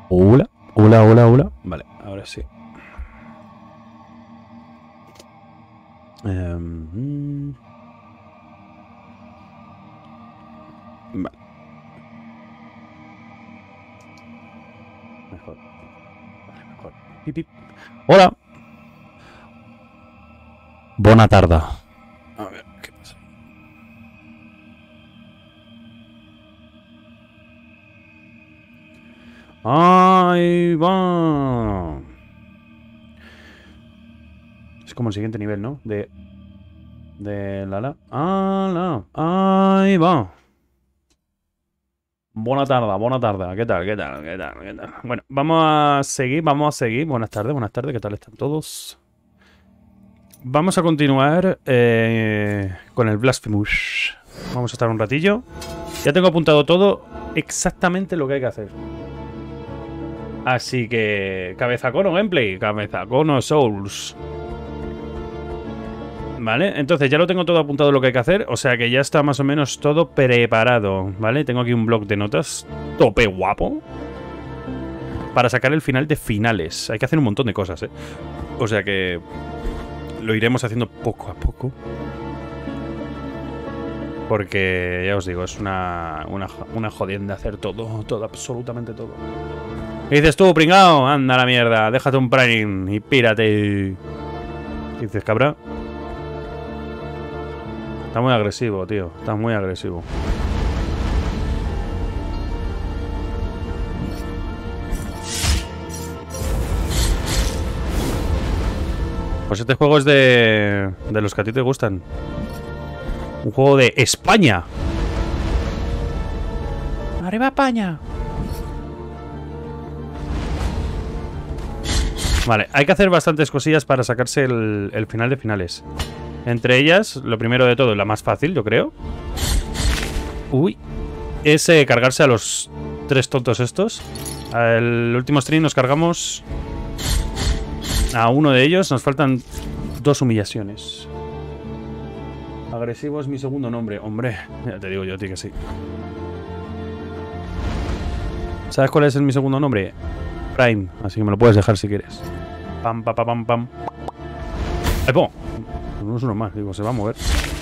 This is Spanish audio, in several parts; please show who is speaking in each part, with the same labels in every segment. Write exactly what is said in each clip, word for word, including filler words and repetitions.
Speaker 1: Hola, hola, hola, hola. Vale, ahora sí. Um, vale. Mejor. Vale, mejor. Pip, pip. Hola. Bona tarda. A ver, ¿qué pasa? Ahí va. Es como el siguiente nivel, ¿no? De... De Lala. Ah, la. Ahí va. Buena tarde, buena tarde. ¿Qué tal? ¿Qué tal? ¿Qué tal? ¿Qué tal? Bueno, vamos a seguir, vamos a seguir. Buenas tardes, buenas tardes. ¿Qué tal están todos? Vamos a continuar eh, con el Blasphemous. Vamos a estar un ratillo. Ya tengo apuntado todo, exactamente lo que hay que hacer. Así que... Cabeza cono gameplay, cabeza cono souls. Vale, entonces ya lo tengo todo apuntado lo que hay que hacer. O sea que ya está más o menos todo preparado. Vale, tengo aquí un bloc de notas tope guapo para sacar el final de finales. Hay que hacer un montón de cosas, eh. O sea que... Lo iremos haciendo poco a poco. Porque, ya os digo, es una, una, una jodienda hacer todo, todo, absolutamente todo. ¿Qué dices tú, pringao? Anda a la mierda, déjate un prime y pírate. ¿Qué dices, cabra? Está muy agresivo, tío, está muy agresivo. Pues este juego es de, de los que a ti te gustan. Un juego de España. ¡Arriba España! Vale, hay que hacer bastantes cosillas para sacarse el, el final de finales. Entre ellas, lo primero de todo, la más fácil, yo creo. Uy. Es eh, cargarse a los tres tontos estos. El último stream nos cargamos a uno de ellos. Nos faltan dos humillaciones. Agresivo es mi segundo nombre. Hombre, ya te digo yo a ti que sí. ¿Sabes cuál es el, mi segundo nombre? Prime. Así que me lo puedes dejar si quieres. Pam, pam, pam, pam, pam. ¡Ay, po! No es uno más, digo, se va a mover.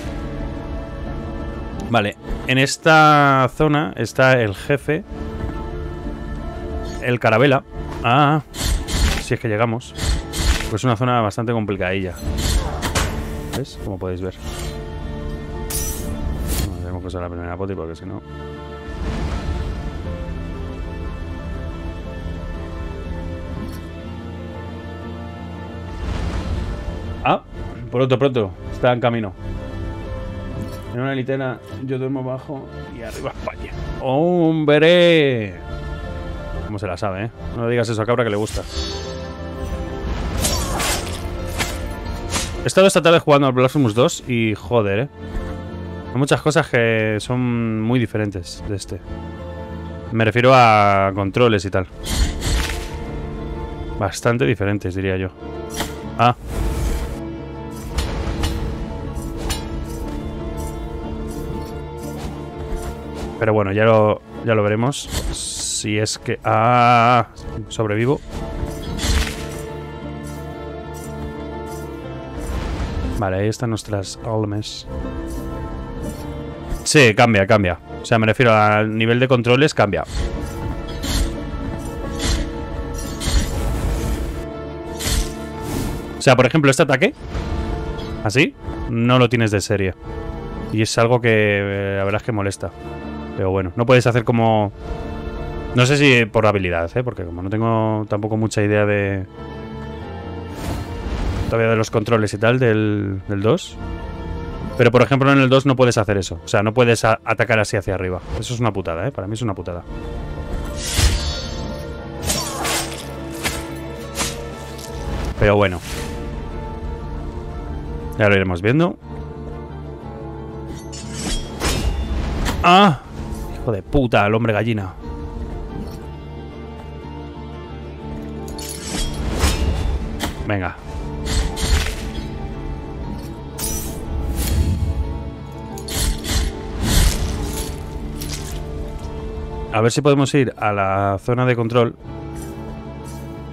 Speaker 1: Vale, en esta zona está el jefe. El Carabela. Ah, si es que llegamos. Pues es una zona bastante complicadilla. ¿Ves? Como podéis ver. No, tenemos que usar la primera poti porque si no... Ah, pronto, pronto. Está en camino. En una litera yo duermo abajo y arriba España. ¡Hombre! ¿Cómo se la sabe, eh? No le digas eso a cabra que le gusta. He estado esta tarde jugando al Blasphemous dos y joder, eh. Hay muchas cosas que son muy diferentes de este. Me refiero a controles y tal. Bastante diferentes, diría yo. Ah. Pero bueno, ya lo, ya lo veremos. Si es que... ¡Ah! Sobrevivo. Vale, ahí están nuestras almas. Sí, cambia, cambia. O sea, me refiero al nivel de controles, cambia. O sea, por ejemplo, este ataque, así, no lo tienes de serie. Y es algo que eh, la verdad es que molesta. Pero bueno, no puedes hacer como... No sé si por habilidad, ¿eh? Porque como no tengo tampoco mucha idea de... Todavía de los controles y tal del, del dos. Pero por ejemplo en el dos no puedes hacer eso. O sea, no puedes a atacar así hacia arriba. Eso es una putada, ¿eh? Para mí es una putada. Pero bueno. Ya lo iremos viendo. ¡Ah! Hijo de puta, el hombre gallina. Venga. A ver si podemos ir a la zona de control.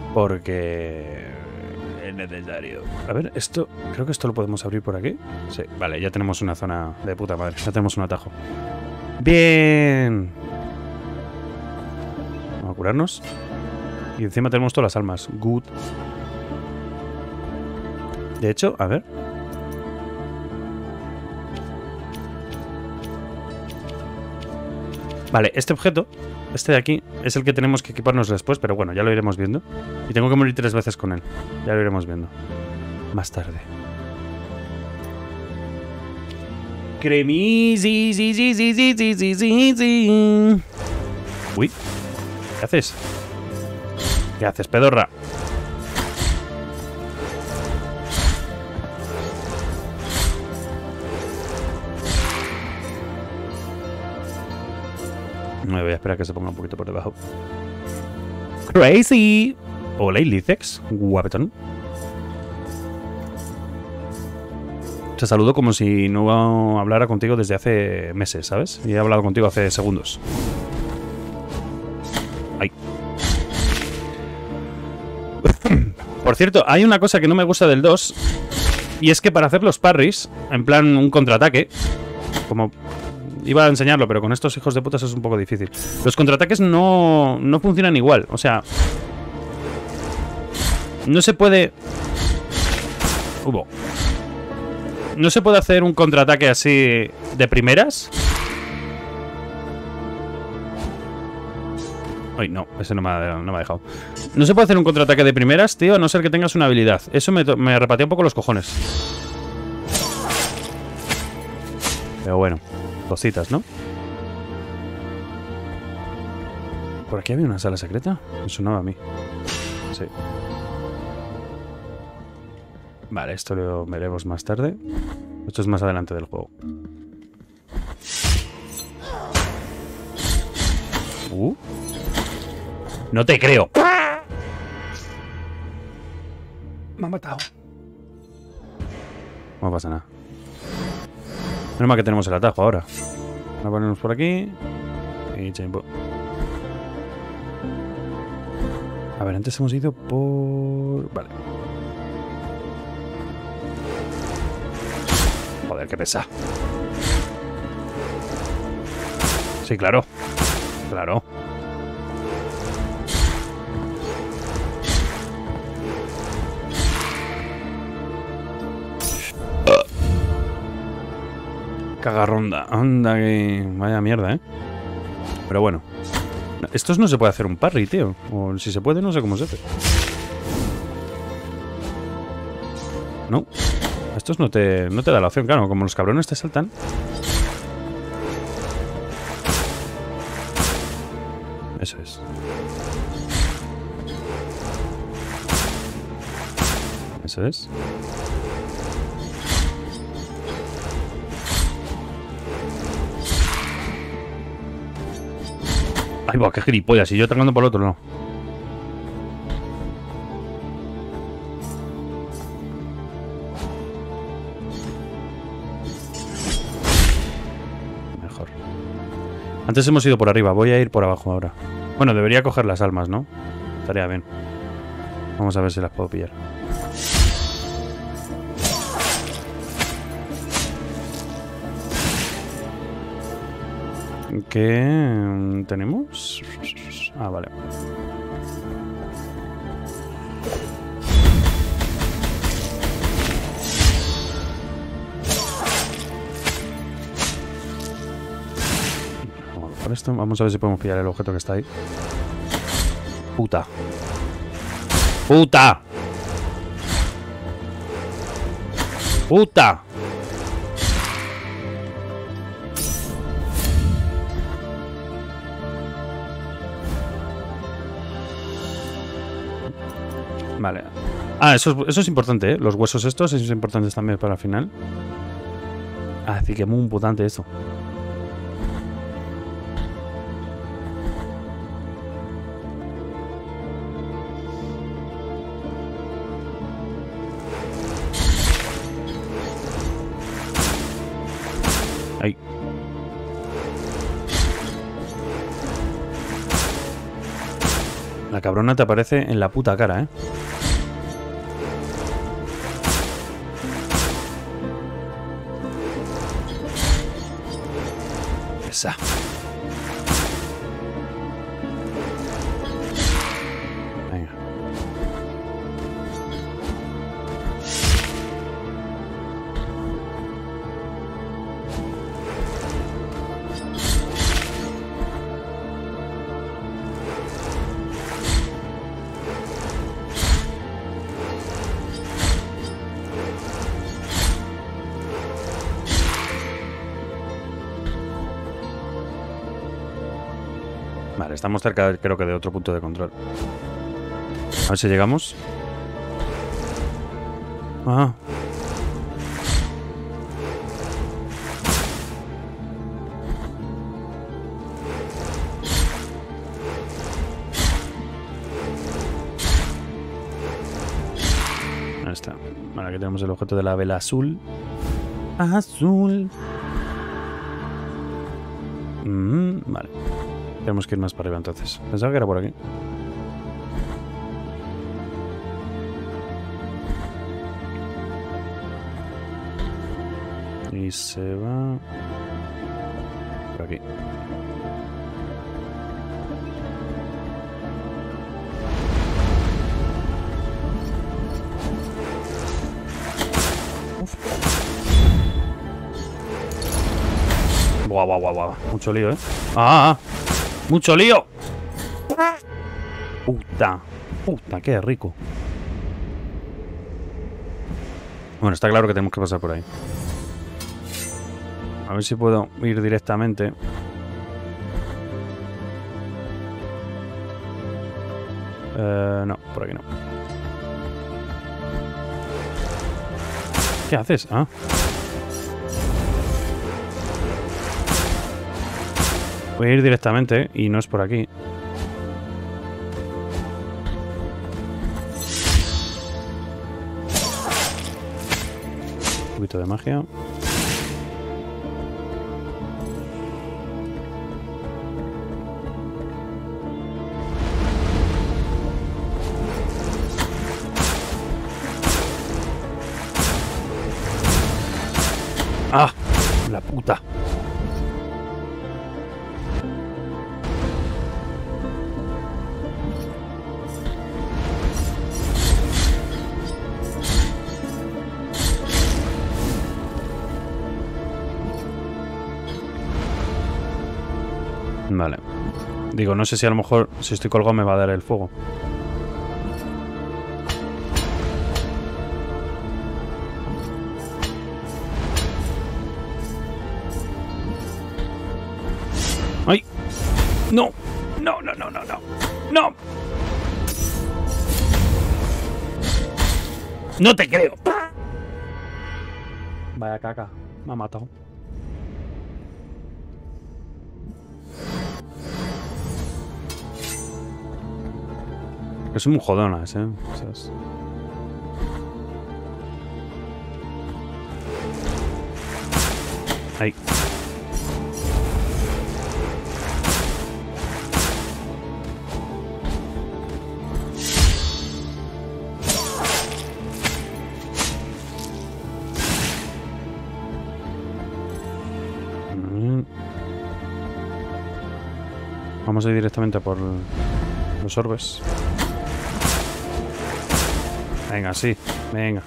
Speaker 1: Porque es necesario. A ver, esto... Creo que esto lo podemos abrir por aquí. Sí, vale, ya tenemos una zona de puta madre. Ya tenemos un atajo. ¡Bien! Vamos a curarnos. Y encima tenemos todas las almas. Good. De hecho, a ver... Vale, este objeto, este de aquí, es el que tenemos que equiparnos después, pero bueno, ya lo iremos viendo. Y tengo que morir tres veces con él. Ya lo iremos viendo. Más tarde. Cremisi, sí, sí, sí, sí, sí, sí, sí, sí. Uy, ¿qué haces? ¿Qué haces, pedorra? Me voy a esperar a que se ponga un poquito por debajo. Crazy. Hola, Licex. Guapetón. Te saludo como si no hablara contigo desde hace meses, ¿sabes? Y he hablado contigo hace segundos. Ay. Por cierto, hay una cosa que no me gusta del dos. Y es que para hacer los parries, en plan un contraataque, como... Iba a enseñarlo, pero con estos hijos de putas es un poco difícil. Los contraataques no, no funcionan igual. O sea... No se puede... Hubo. No se puede hacer un contraataque así de primeras. Ay, no, ese no me, ha, no me ha dejado. No se puede hacer un contraataque de primeras, tío, a no ser que tengas una habilidad. Eso me, me repatea un poco los cojones. Pero bueno, cositas, ¿no? ¿Por aquí había una sala secreta? Me sonaba a mí. Sí. Vale, esto lo veremos más tarde. Esto es más adelante del juego. Uh. No te creo. Me ha matado. No pasa nada. Menos mal que tenemos el atajo ahora. Vamos a ponernos por aquí. Y chaimpo. A ver, antes hemos ido por... Vale. Joder, qué pesa. Sí, claro. Claro. Cagarronda. Anda que... Vaya mierda, ¿eh? Pero bueno. Estos no se puede hacer un parry, tío. O si se puede, no sé cómo se hace. No. Estos no te, no te da la opción, claro. Como los cabrones te saltan. Eso es. Eso es. Ay, buah, qué gilipollas. Y yo atacando por el otro, no. Mejor. Antes hemos ido por arriba. Voy a ir por abajo ahora. Bueno, debería coger las almas, ¿no? Estaría bien. Vamos a ver si las puedo pillar. ¿Qué tenemos? Ah, vale. Vamos a, por esto. Vamos a ver si podemos pillar el objeto que está ahí. Puta. Puta. Puta. Vale. Ah, eso es, eso es importante, ¿eh? Los huesos estos son importantes también para el final. Así que muy importante eso. Ahí. La cabrona te aparece en la puta cara, ¿eh? Esa. Venga. Vale, estamos cerca, creo que de otro punto de control. A ver si llegamos. Ah. Ahí está. Vale, aquí tenemos el objeto de la vela azul. Azul. Mm, vale. Tenemos que ir más para arriba entonces. Pensaba que era por aquí. Y se va... por aquí. Uf. Buah, buah, buah, buah. Mucho lío, ¿eh? ¡Ah! ¡Mucho lío! Puta. Puta, qué rico. Bueno, está claro que tenemos que pasar por ahí. A ver si puedo ir directamente. Eh, no, por aquí no. ¿Qué haces? Ah. Voy a ir directamente, ¿eh? Y no es por aquí. Un poquito de magia. ¡Ah! La puta. Vale. Digo, no sé si a lo mejor si estoy colgado me va a dar el fuego. ¡Ay! ¡No! ¡No, no, no, no, no! ¡No! ¡No te creo! Vaya caca. Me ha matado. Que son muy jodonas, ¿eh? O sea, es... Ahí. Vamos a ir directamente por los orbes. Venga, sí. Venga.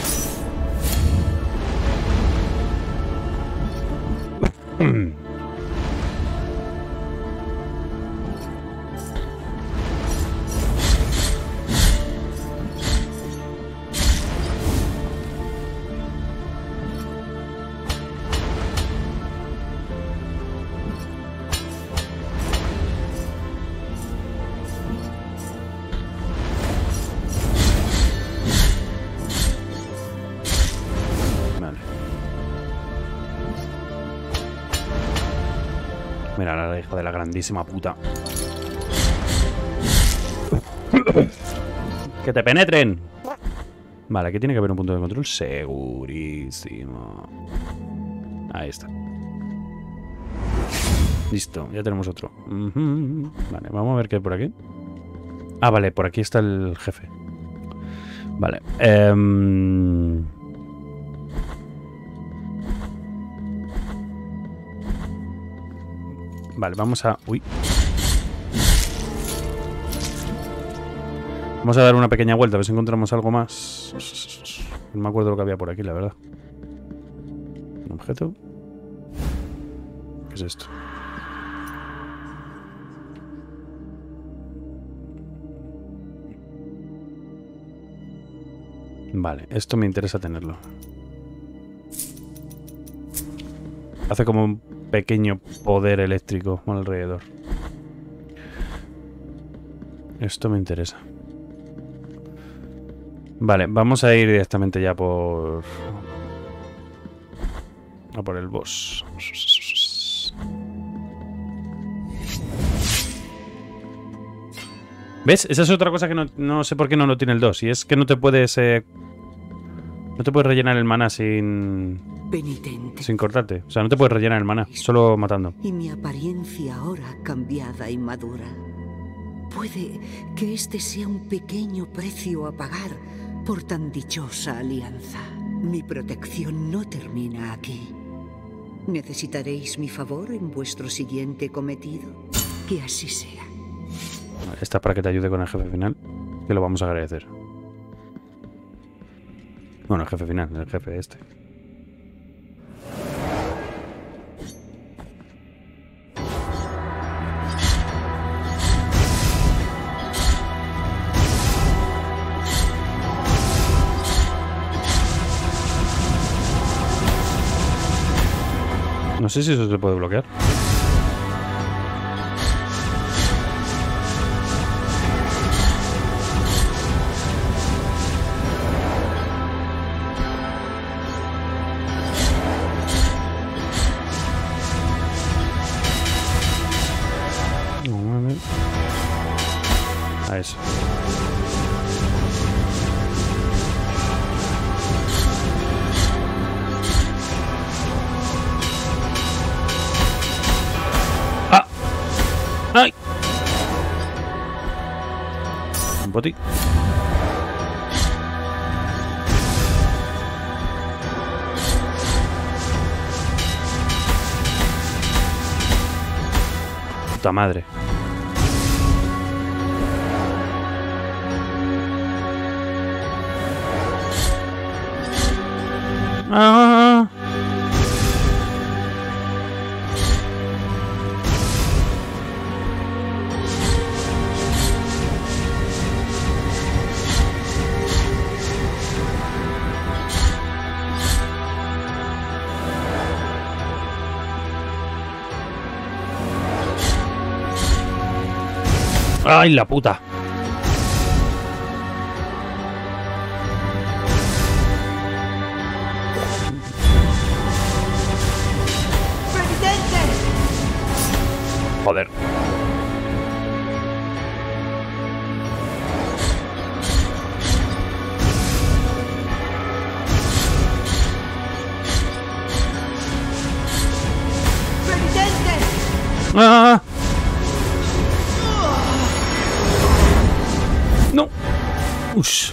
Speaker 1: Mira, la hija de la grandísima puta. ¡Que te penetren! Vale, aquí tiene que haber un punto de control segurísimo. Ahí está. Listo, ya tenemos otro. Uh-huh. Vale, vamos a ver qué hay por aquí. Ah, vale, por aquí está el jefe. Vale. Eh... Vale, vamos a... Uy. Vamos a dar una pequeña vuelta, a ver si encontramos algo más. No me acuerdo lo que había por aquí, la verdad. Un objeto. ¿Qué es esto? Vale, esto me interesa tenerlo. Hace como un pequeño poder eléctrico alrededor. Esto me interesa. Vale, vamos a ir directamente ya por... a por el boss. ¿Ves? Esa es otra cosa que no, no sé por qué no lo tiene el dos. Y es que no te puedes... Eh, no te puedes rellenar el mana sin...
Speaker 2: Penitente.
Speaker 1: Sin cortarte. O sea, no te puedes rellenar el mana, solo matando.
Speaker 2: Y mi apariencia ahora cambiada y madura. Puede que este sea un pequeño precio a pagar por tan dichosa alianza. Mi protección no termina aquí. ¿Necesitaréis mi favor en vuestro siguiente cometido? Que así sea.
Speaker 1: Esta es para que te ayude con el jefe final, que lo vamos a agradecer. Bueno, el jefe final, el jefe este. No sé si eso se puede bloquear. A eso. ¡Ah! ¡Ay! Un boti. Puta madre. Ah. ¡Ay, la puta! Joder. ¡Ah! No. Ush.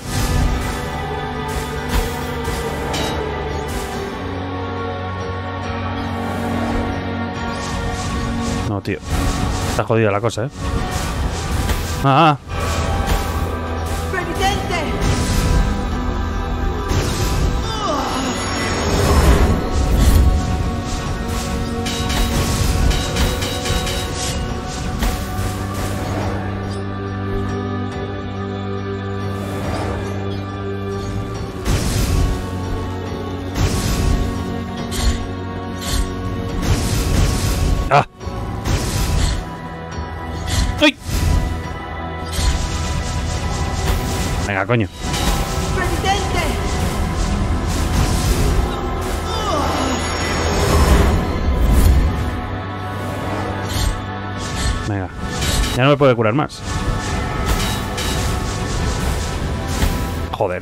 Speaker 1: No, tío. Está jodida la cosa, ¿eh? ¡Ah!
Speaker 2: ¡Penitente!
Speaker 1: ¡Ah! ¡Ay! Venga, coño.
Speaker 2: ¡Penitente!
Speaker 1: Venga. Ya no me puede curar más. Joder.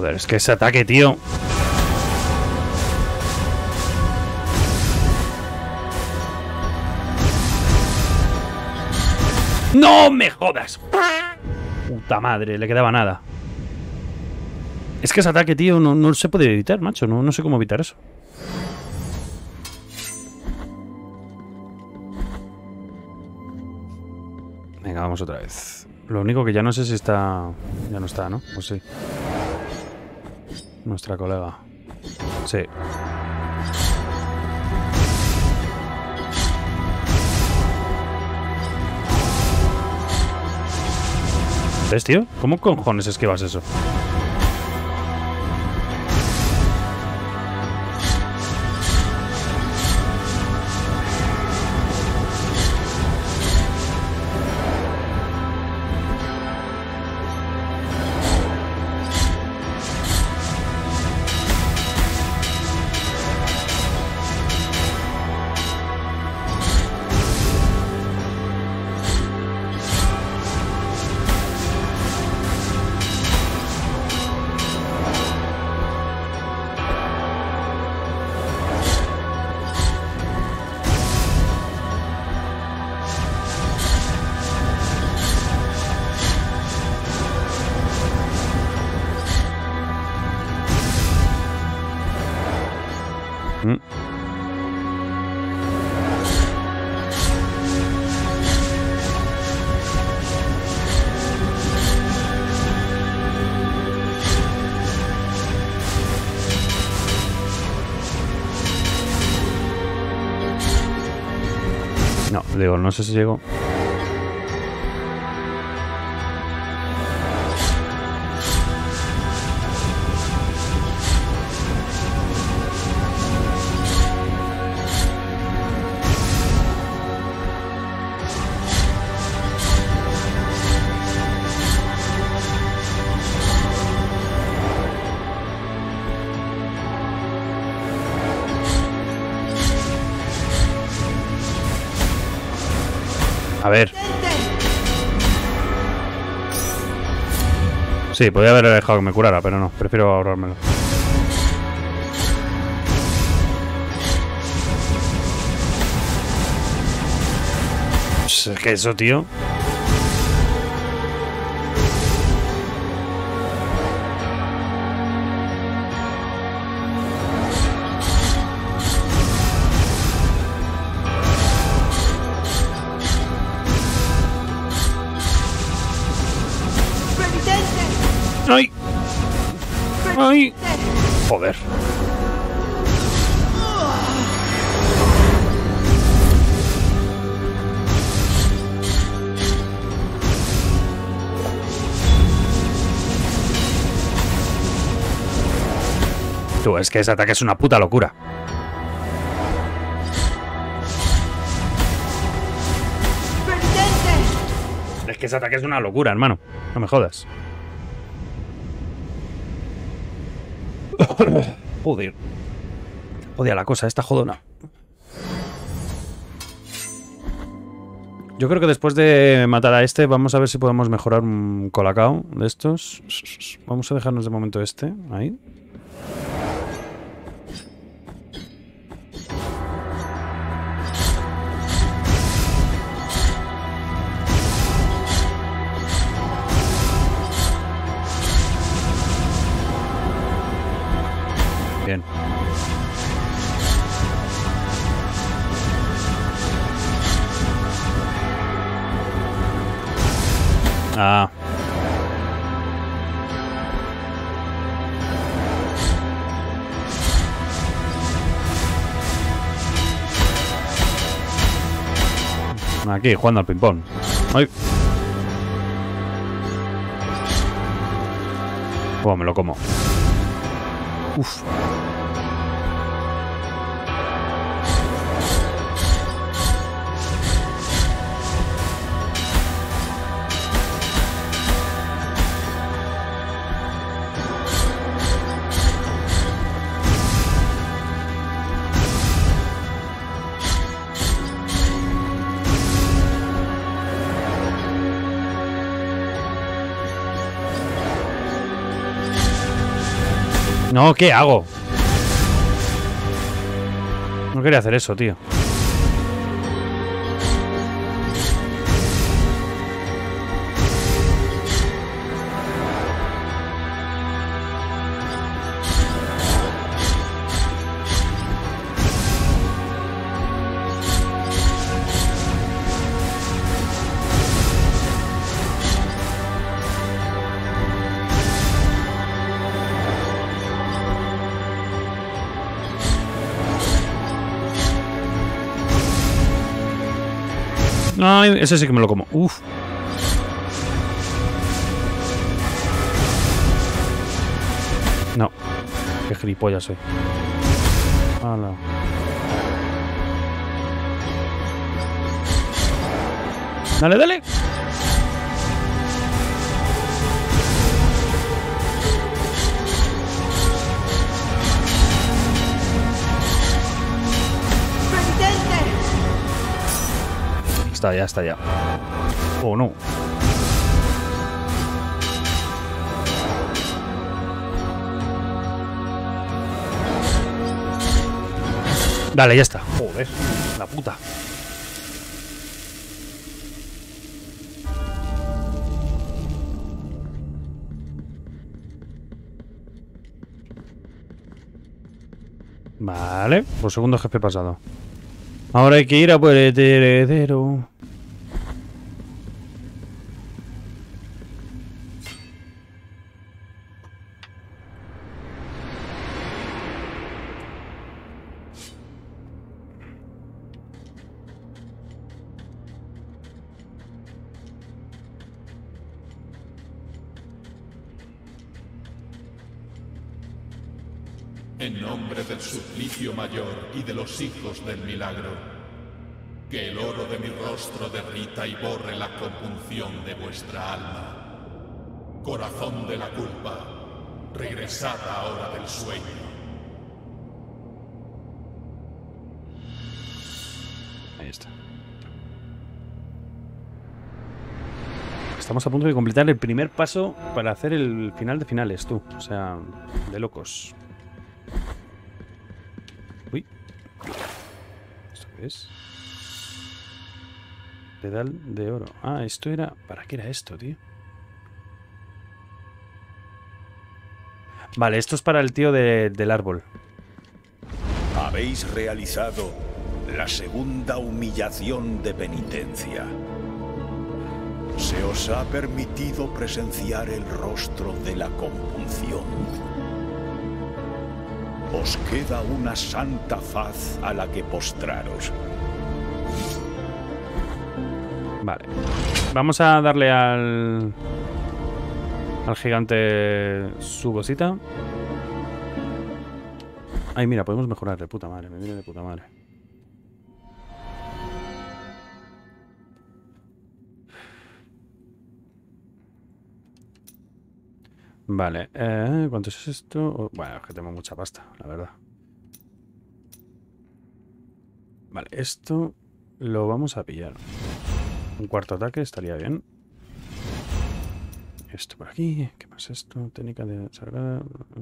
Speaker 1: Joder, es que ese ataque, tío. ¡No me jodas! Puta madre, le quedaba nada. Es que ese ataque, tío, no, no se puede evitar, macho. No, no sé cómo evitar eso. Venga, vamos otra vez. Lo único que ya no sé si está... Ya no está, ¿no? O sí. Nuestra colega. Sí. ¿Ves, tío? ¿Cómo cojones esquivas eso? Mm. No, digo, no sé si llego. A ver. Sí, podría haber dejado que me curara, pero no, prefiero ahorrármelo. Pues es que eso, tío. ¡Ay! ¡Ay! Joder. Tú, es que ese ataque es una puta locura. Es que ese ataque es una locura, hermano. No me jodas. Joder. Odia la cosa, esta jodona. Yo creo que después de matar a este, vamos a ver si podemos mejorar un colacao de estos. Vamos a dejarnos de momento este. Ahí. Bien. Ah. Aquí, jugando al ping-pong. ¡Ay! Oh, me lo como. Uf. No, ¿qué hago? No quería hacer eso, tío. Ay, ese sí que me lo como. Uf. No. Qué gilipollas soy. Hala. Dale, dale. Está ya, está ya. Oh, no. Dale, ya está. Joder, la puta. Vale, por segundo jefe pasado. Ahora hay que ir a por el heredero.
Speaker 3: En nombre del suplicio mayor y de los hijos del milagro, que el oro de mi rostro derrita y borre la compunción de vuestra alma. Corazón de la culpa, regresad ahora del sueño.
Speaker 1: Ahí está. Estamos a punto de completar el primer paso para hacer el final de finales, tú. O sea, de locos. Uy. ¿Esto qué es? Pedal de oro. Ah, esto era... ¿Para qué era esto, tío? Vale, esto es para el tío de, del árbol.
Speaker 4: Habéis realizado la segunda humillación de penitencia. Se os ha permitido presenciar el rostro de la compunción. Os queda una santa faz a la que postraros.
Speaker 1: Vale. Vamos a darle al... al gigante su cosita. Ay, mira, podemos mejorar de puta madre. Me viene de puta madre. Vale. Eh, ¿Cuánto es esto? Oh, bueno, es que tengo mucha pasta, la verdad. Vale, esto lo vamos a pillar. Un cuarto ataque estaría bien. Esto por aquí. ¿Qué más es esto? Técnica de sagrada.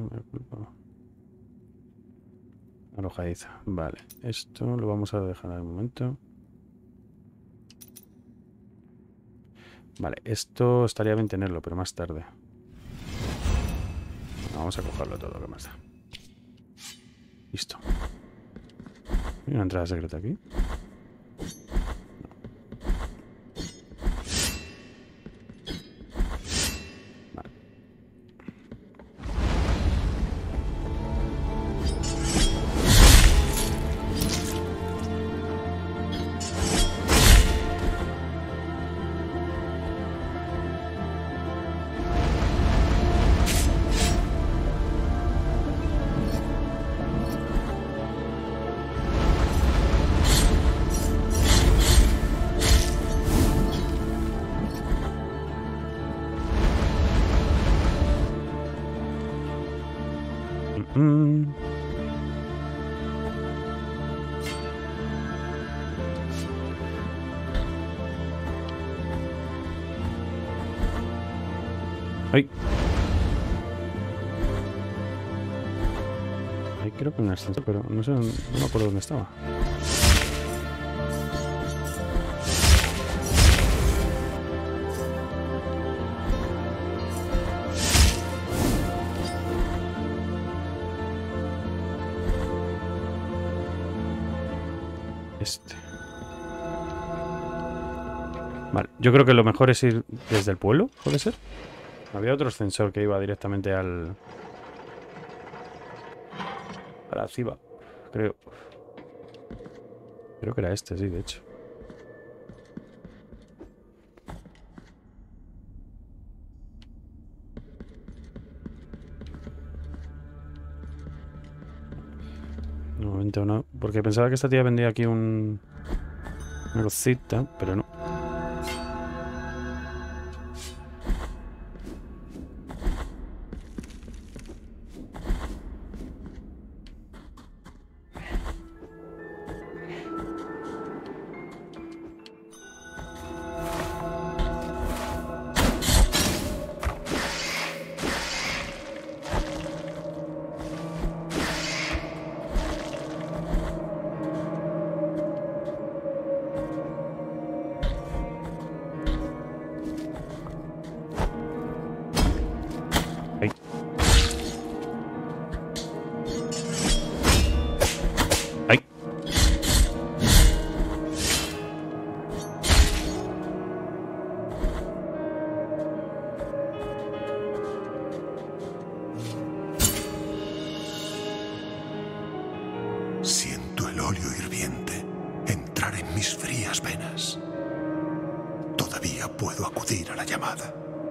Speaker 1: Arrojadiza. Vale. Esto lo vamos a dejar al momento. Vale. Esto estaría bien tenerlo, pero más tarde. Vamos a cogerlo todo, que más da. Listo. ¿Hay una entrada secreta aquí? Mm. Ay. creo que en el ascensor, pero no sé, no me acuerdo dónde estaba. Este. Vale, yo creo que lo mejor es ir desde el pueblo, ¿puede ser? Había otro ascensor que iba directamente al... a la ciba, creo. Creo que era este, sí, de hecho. Un momento, no. Porque pensaba que esta tía vendía aquí un... una cosita, pero no. Ay. Ay.
Speaker 4: Siento el óleo hirviente entrar en mis frías venas. Todavía puedo acudir a la llamada.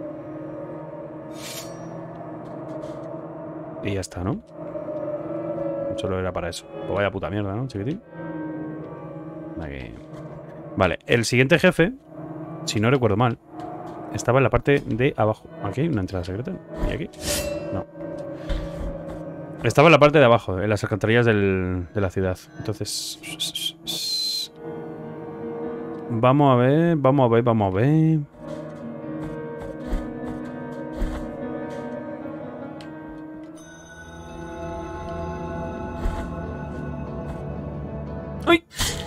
Speaker 1: Y ya está, ¿no? Solo era para eso. Pues vaya puta mierda, ¿no, chiquitín? Aquí. Vale, el siguiente jefe, si no recuerdo mal, estaba en la parte de abajo. Aquí hay una entrada secreta. ¿Y aquí? No. Estaba en la parte de abajo, en las alcantarillas del, de la ciudad. Entonces... Vamos a ver, vamos a ver, vamos a ver... ¡Ay!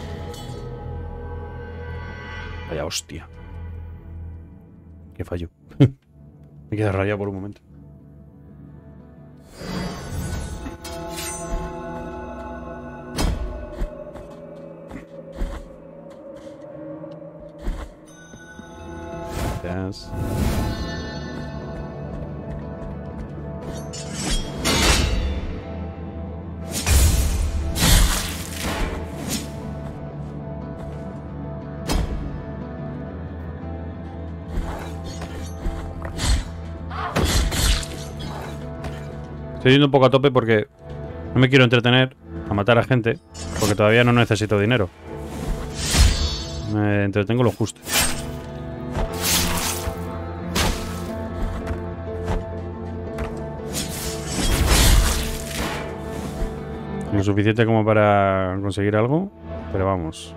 Speaker 1: Vaya hostia. Qué fallo. Me quedé rayado por un momento. Gracias. Estoy yendo un poco a tope porque no me quiero entretener a matar a gente, porque todavía no necesito dinero. Me entretengo lo justo. Lo suficiente como para conseguir algo, pero vamos.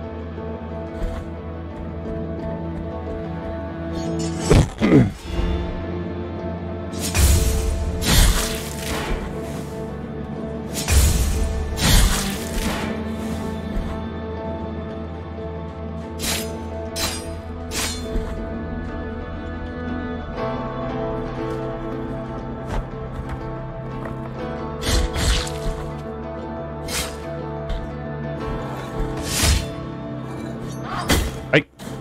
Speaker 1: ¡Ay!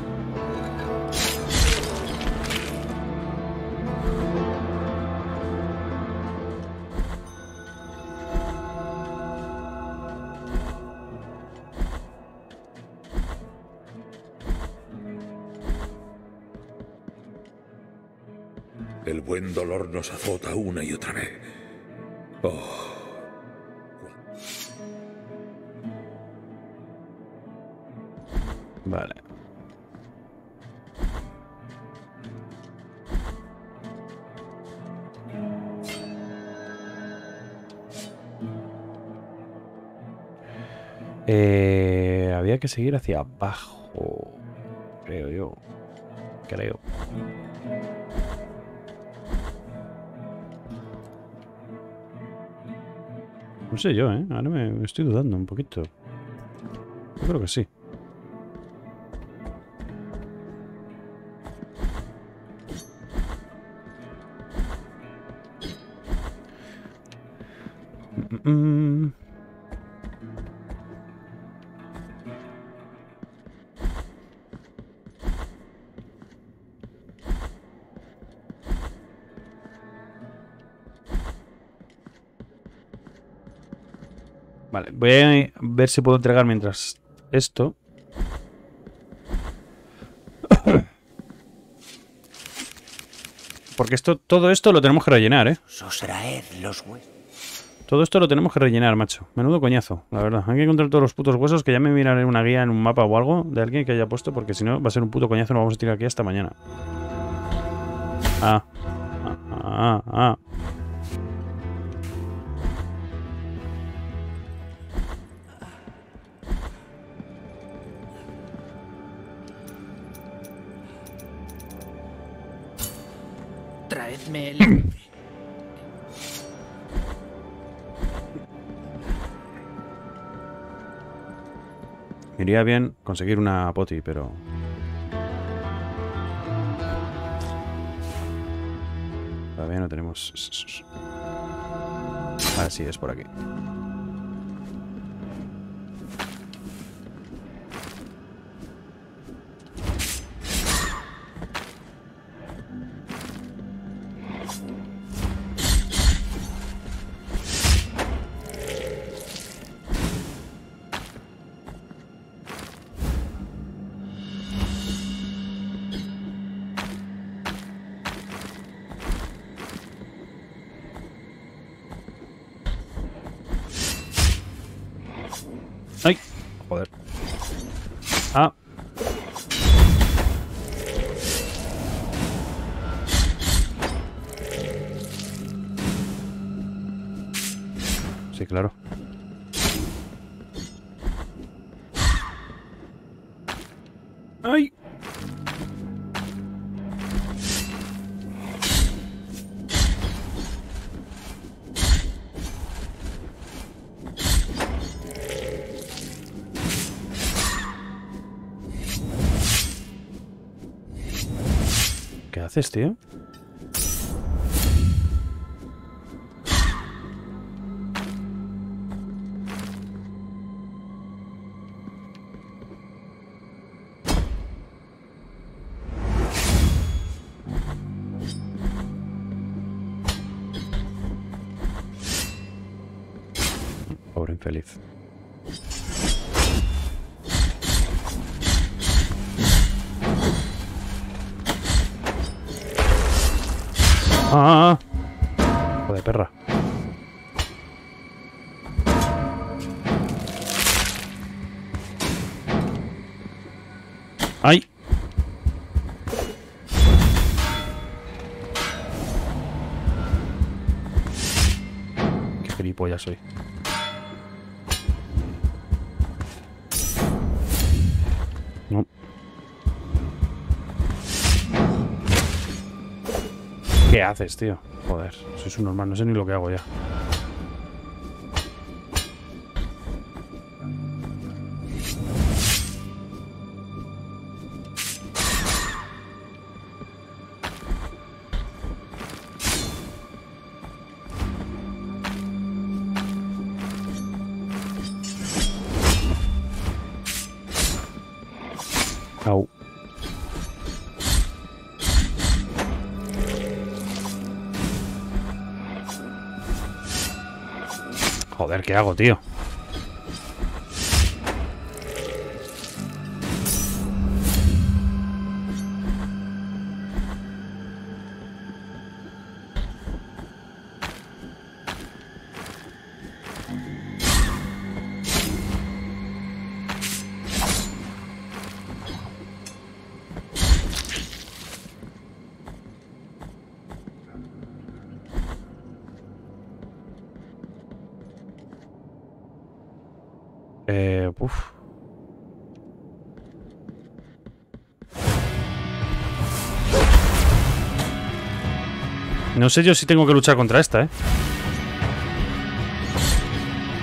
Speaker 4: El buen dolor nos azota una y otra vez. Oh.
Speaker 1: Vale. Eh, había que seguir hacia abajo, creo yo. Creo. No sé yo, ¿eh? Ahora me, me estoy dudando un poquito. Yo creo que sí. Mm -mm. Vale, voy a ver si puedo entregar mientras esto. Porque esto, todo esto lo tenemos que rellenar, ¿eh?
Speaker 5: Sostraed los huesos.
Speaker 1: Todo esto lo tenemos que rellenar, macho. Menudo coñazo, la verdad. Hay que encontrar todos los putos huesos, que ya me miraré una guía en un mapa o algo de alguien que haya puesto, porque si no va a ser un puto coñazo, nos vamos a tirar aquí hasta mañana. Ah. Ah, ah, ah.
Speaker 5: Traedme el...
Speaker 1: Me iría bien conseguir una poti, pero... Todavía no tenemos... Ah, sí, es por aquí. ¡Ay! Joder. Ah. Sí, claro. ¡Ay! ¿Qué haces, tío? Pobre infeliz. ¡Ah! Joder, perra. ¡Ay! Qué gilipollas soy. No. ¿Qué haces, tío? Joder, soy un normal, no sé ni lo que hago ya. Au. Joder, ¿qué hago, tío? Eh, uf. No sé yo si tengo que luchar contra esta, ¿eh?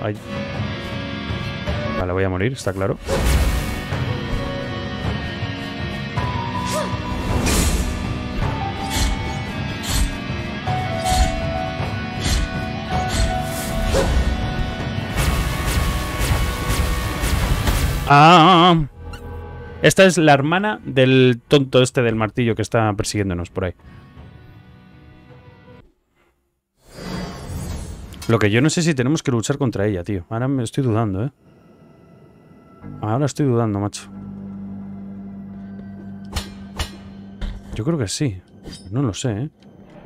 Speaker 1: Ay. Vale, voy a morir, está claro. Ah, esta es la hermana del tonto este del martillo que está persiguiéndonos por ahí. Lo que yo no sé si tenemos que luchar contra ella, tío. Ahora me estoy dudando, ¿eh? Ahora estoy dudando, macho. Yo creo que sí. No lo sé, ¿eh?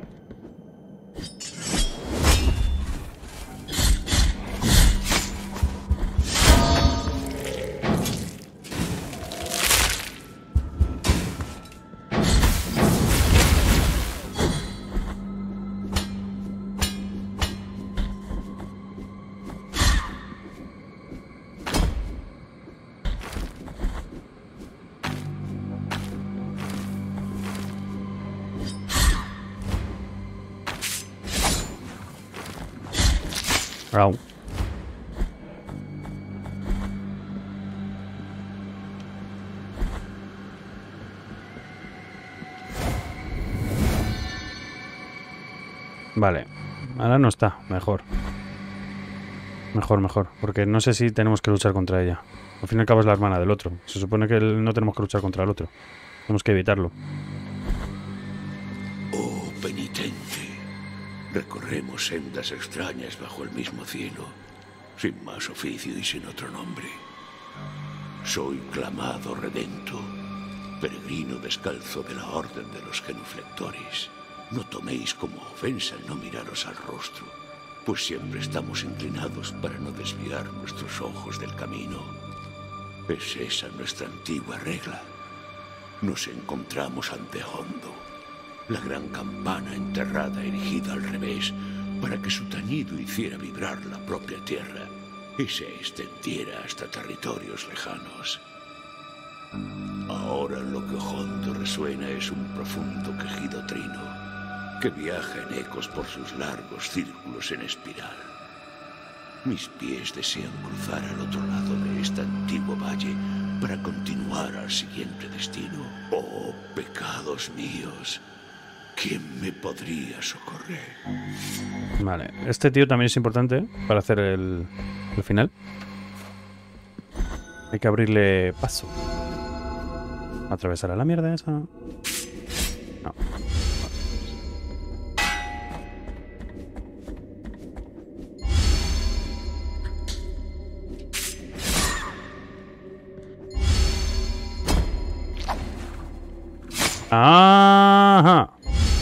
Speaker 1: Au. Vale. Ahora no está. Mejor. Mejor, mejor. Porque no sé si tenemos que luchar contra ella. Al fin y al cabo es la hermana del otro. Se supone que no tenemos que luchar contra el otro. Tenemos que evitarlo.
Speaker 4: Oh, penitente. Recorremos sendas extrañas bajo el mismo cielo, sin más oficio y sin otro nombre. Soy clamado redento, peregrino descalzo de la orden de los genuflectores. No toméis como ofensa el no miraros al rostro, pues siempre estamos inclinados para no desviar nuestros ojos del camino. Es esa nuestra antigua regla. Nos encontramos ante Hondo, la gran campana enterrada erigida al revés para que su tañido hiciera vibrar la propia tierra y se extendiera hasta territorios lejanos. Ahora lo que Hondo resuena es un profundo quejido trino que viaja en ecos por sus largos círculos en espiral. Mis pies desean cruzar al otro lado de este antiguo valle para continuar al siguiente destino. Oh, pecados míos. ¿Quién me podría socorrer?
Speaker 1: Vale, este tío también es importante para hacer el, el final. Hay que abrirle paso. ¿Atravesará la mierda esa? No. Ajá.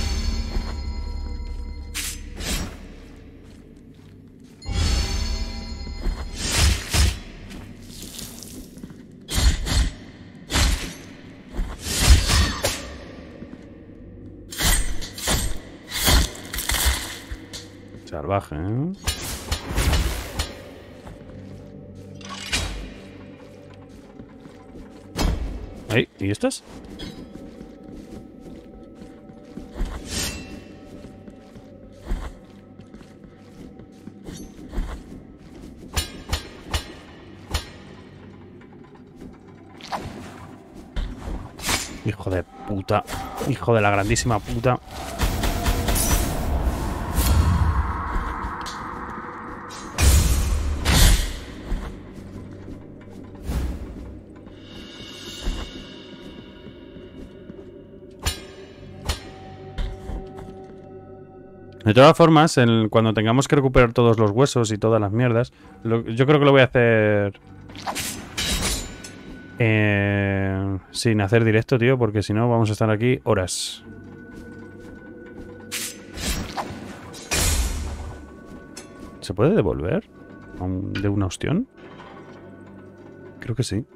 Speaker 1: Salvaje, ¿eh? Ay, ¿y estas? Hijo de puta. Hijo de la grandísima puta. De todas formas, el, cuando tengamos que recuperar todos los huesos y todas las mierdas, lo, yo creo que lo voy a hacer eh, sin hacer directo, tío, porque si no vamos a estar aquí horas. ¿Se puede devolver un, de una ostión? Creo que sí.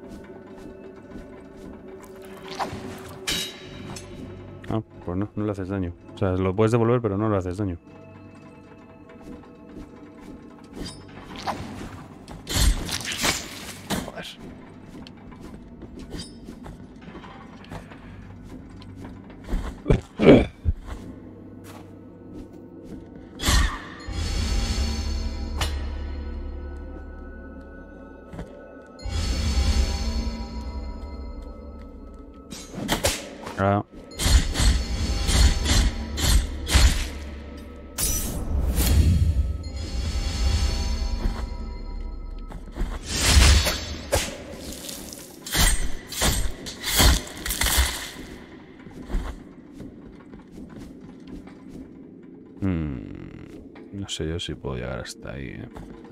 Speaker 1: Ah, pues no, no le haces daño. O sea, lo puedes devolver, pero no le haces daño. Joder. Ahora... No sé yo si puedo llegar hasta ahí, ¿eh?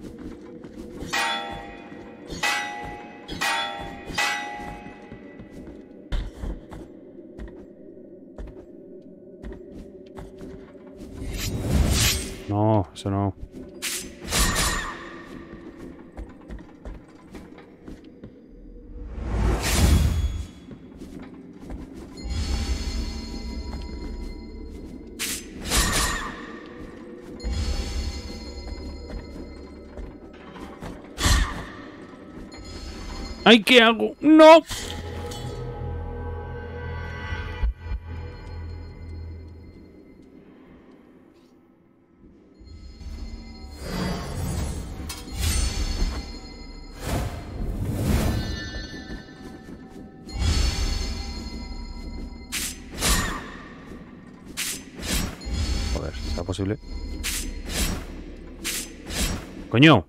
Speaker 1: No, eso no. ¡Ay, qué hago! ¡No! Joder, ¿será posible? ¡Coño!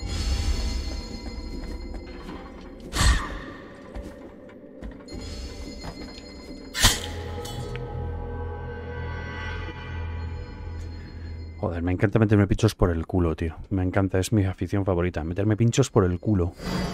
Speaker 1: Joder, me encanta meterme pinchos por el culo, tío. Me encanta, es mi afición favorita. Meterme pinchos por el culo.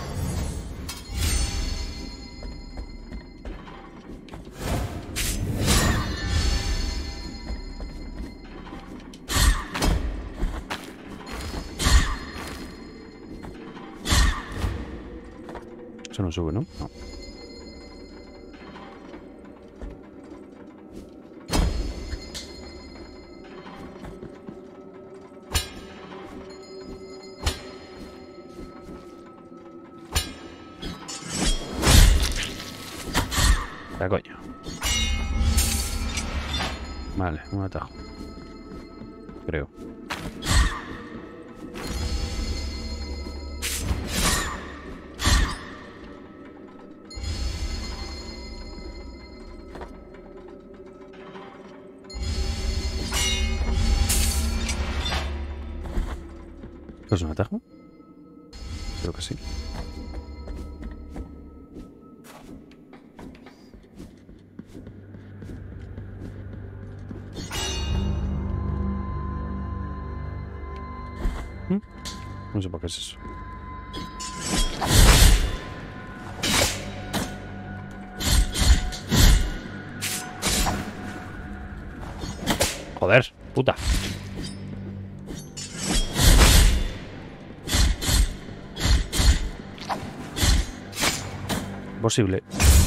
Speaker 1: Eso no sube, ¿no? No. La coño. Vale, un atajo. Creo. ¿Es un atajo? Creo que sí. No sé por qué es eso. Joder, puta. Posible.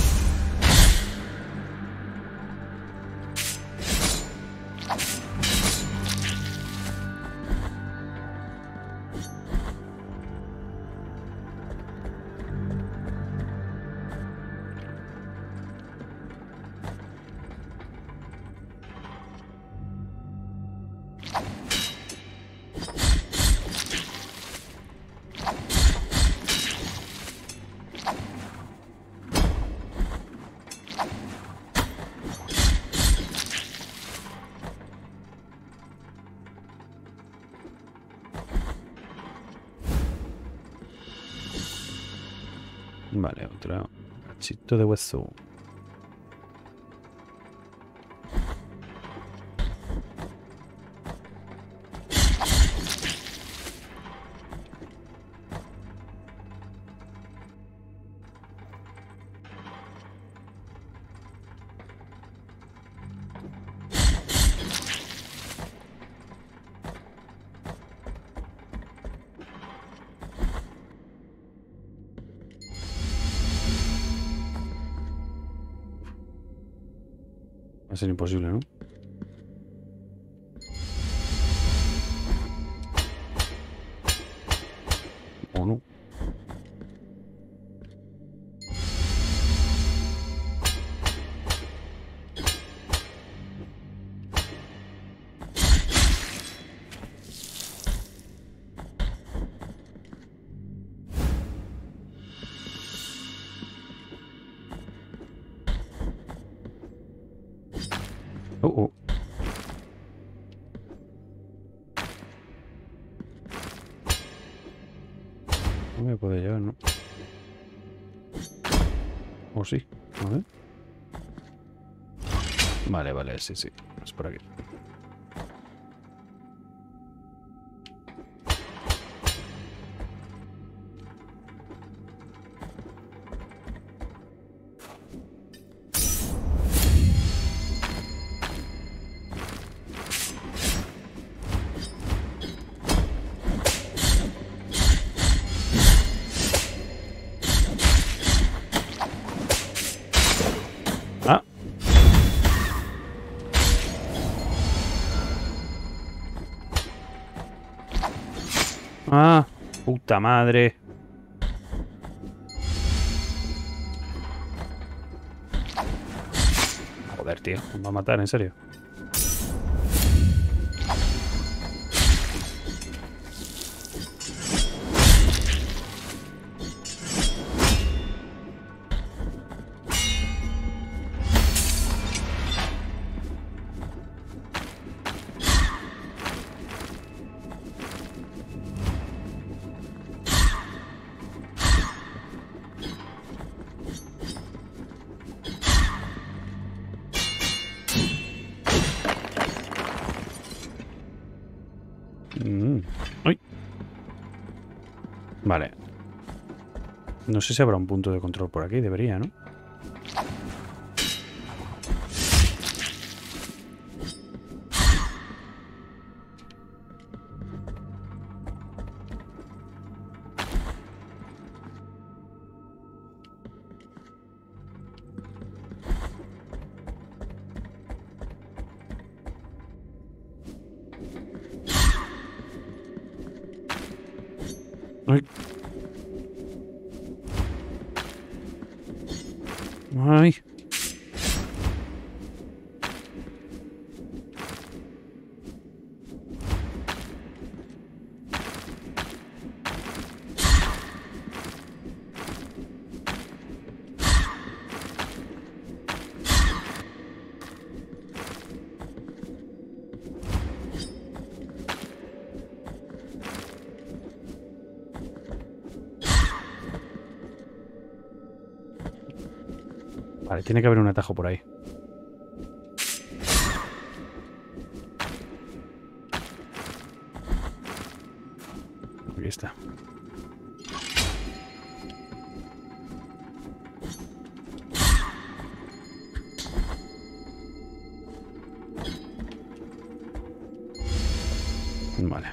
Speaker 1: Vale, otro cachito de hueso. Va a ser imposible, ¿no? ¿O no? No me puede llegar, ¿no? ¿O sí? A ver. Vale, vale, sí, sí. Es por aquí. Ah. Ah, puta madre. Joder, tío. Me va a matar, en serio. Mm. Uy. Vale. No sé si habrá un punto de control por aquí. Debería, ¿no? Ay. Ay. Vale, tiene que haber un atajo por ahí. Aquí está. Vale.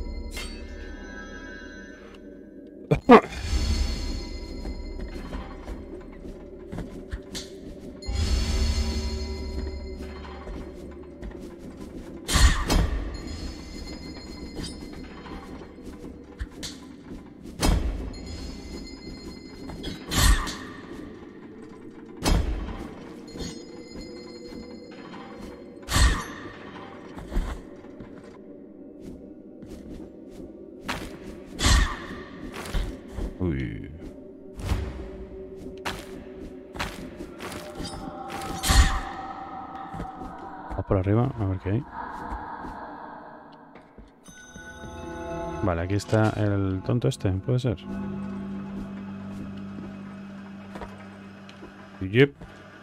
Speaker 1: Uy. Vamos por arriba, a ver qué hay. Vale, aquí está el tonto este, ¿puede ser? Yep.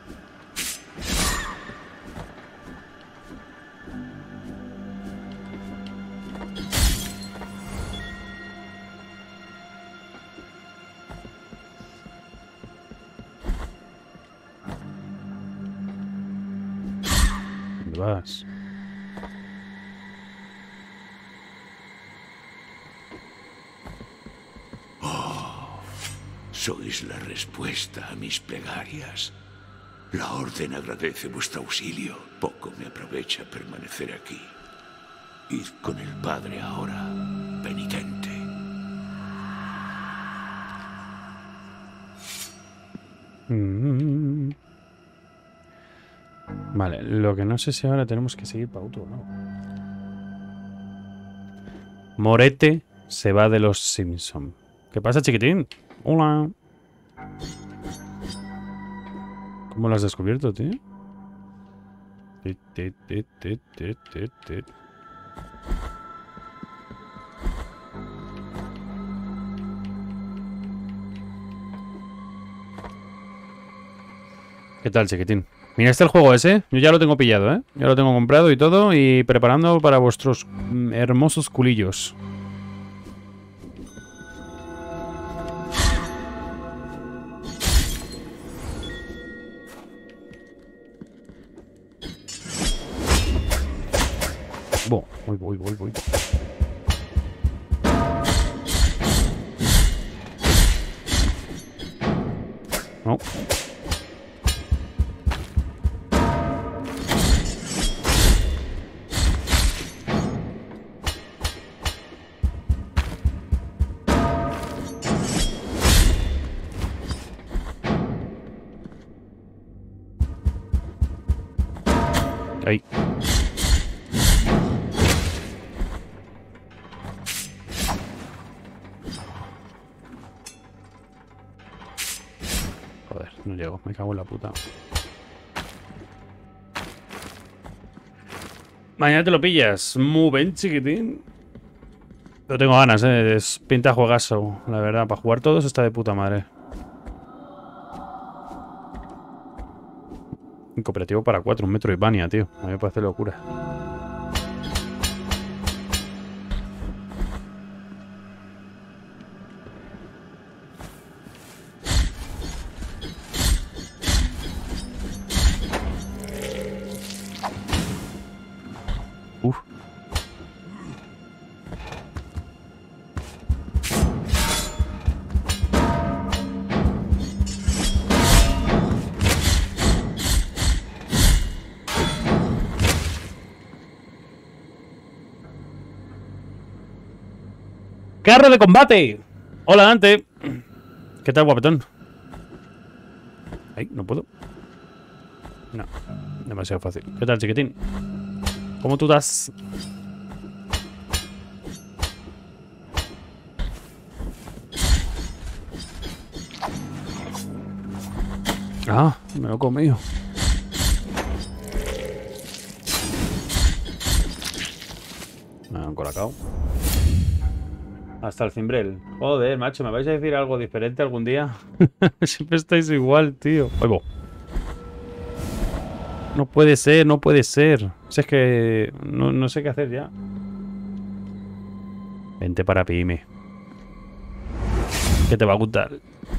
Speaker 1: ¿Dónde vas?
Speaker 4: Sois la respuesta a mis plegarias. La Orden agradece vuestro auxilio. Poco me aprovecha permanecer aquí. Id con el Padre ahora, penitente.
Speaker 1: Mm. Vale, lo que no sé si ahora tenemos que seguir pauto o no. Morete se va de los Simpson. ¿Qué pasa, chiquitín? Hola. ¿Cómo lo has descubierto, tío? Tit, tit, tit, tit, tit, tit, tit. ¿Qué tal, chiquitín? Mira, este el juego ese. Yo ya lo tengo pillado, ¿eh? Ya lo tengo comprado y todo. Y preparando para vuestros mm, hermosos culillos. Voy, voy, voy, voy, voy. No. Ahí. Joder, no llego, me cago en la puta. Mañana te lo pillas. Muy bien, chiquitín. Pero tengo ganas, eh. Es pinta juegazo, la verdad. Para jugar todos está de puta madre. Un cooperativo para cuatro, un metro y Vania, tío. A mí me parece locura. Uf. ¡Carro de combate! Hola, Dante. ¿Qué tal, guapetón? Ay, no puedo. No, demasiado fácil. ¿Qué tal, chiquitín? ¿Cómo tú das? Ah, me lo he comido. Me han colacao. Hasta el cimbrel. Joder, macho, ¿me vais a decir algo diferente algún día? Siempre estáis igual, tío. Ahí voy. No puede ser, no puede ser. Si es que no, no sé qué hacer ya. Vente para Pyme. ¿Qué te va a gustar?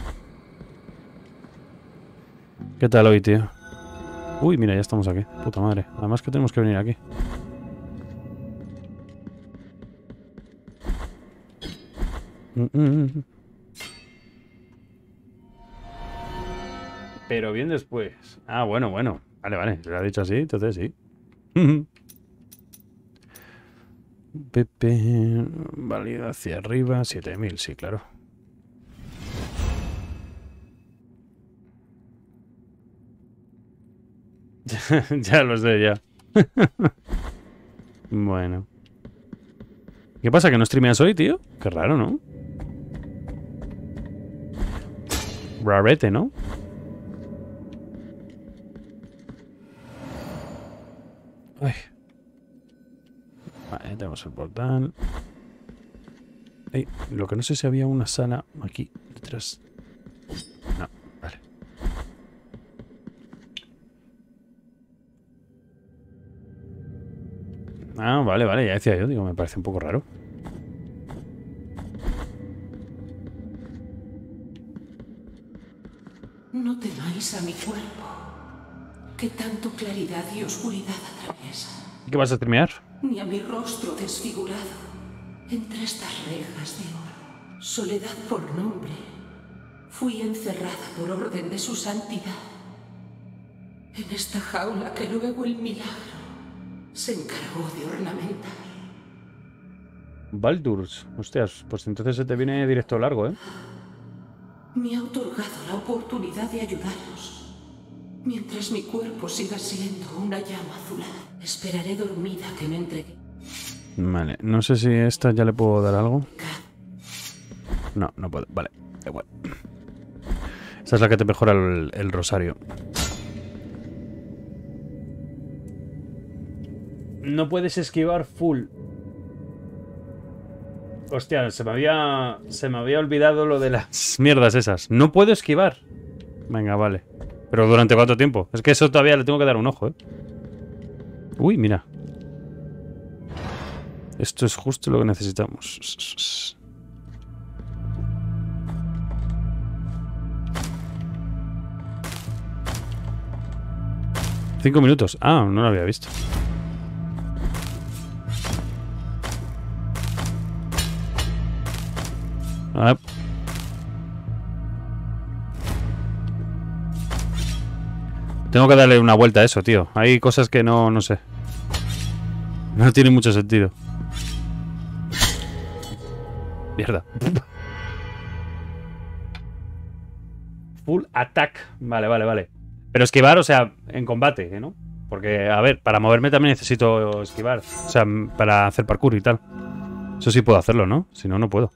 Speaker 1: ¿Qué tal hoy, tío? Uy, mira, ya estamos aquí. Puta madre. Además que tenemos que venir aquí. Pero bien después. Ah, bueno, bueno. Vale, vale. Se lo ha dicho así, entonces sí. Pepe. Válido hacia arriba. siete mil, sí, claro. Ya lo sé, ya. Bueno. ¿Qué pasa? ¿Que no streameas hoy, tío? Qué raro, ¿no? Rarete, ¿no? Ay. Vale, tenemos el portal. Ay, lo que no sé si había una sala aquí detrás. No, vale. Ah, vale, vale, ya decía yo, digo, me parece un poco raro.
Speaker 5: No temáis a mi cuerpo, que tanto claridad y oscuridad atraviesa.
Speaker 1: ¿Qué vas a streamear?
Speaker 5: Ni a mi rostro desfigurado, entre estas rejas de oro. Soledad por nombre, fui encerrada por orden de su santidad. En esta jaula que luego el milagro se encargó de ornamentar.
Speaker 1: Baldur's. Hostias, pues entonces se te viene directo largo, ¿eh?
Speaker 5: Me ha otorgado la oportunidad de ayudaros. Mientras mi cuerpo siga siendo una llama azulada, esperaré dormida que me entregue.
Speaker 1: Vale, no sé si esta ya le puedo dar algo. No, no puedo. Vale, da igual. Esta es la que te mejora el, el rosario. No puedes esquivar full. Hostia, se me había se me había olvidado lo de las mierdas esas. No puedo esquivar. Venga, vale. ¿Pero durante cuánto tiempo? Es que eso todavía le tengo que dar un ojo, ¿eh? Uy, mira. Esto es justo lo que necesitamos. Cinco minutos. Ah, no lo había visto. Ah. Tengo que darle una vuelta a eso, tío. Hay cosas que no, no sé. No tiene mucho sentido. Mierda. Full attack. Vale, vale, vale. Pero esquivar, o sea, en combate, ¿no? Porque, a ver, para moverme también necesito esquivar. O sea, para hacer parkour y tal. Eso sí puedo hacerlo, ¿no? Si no, no puedo.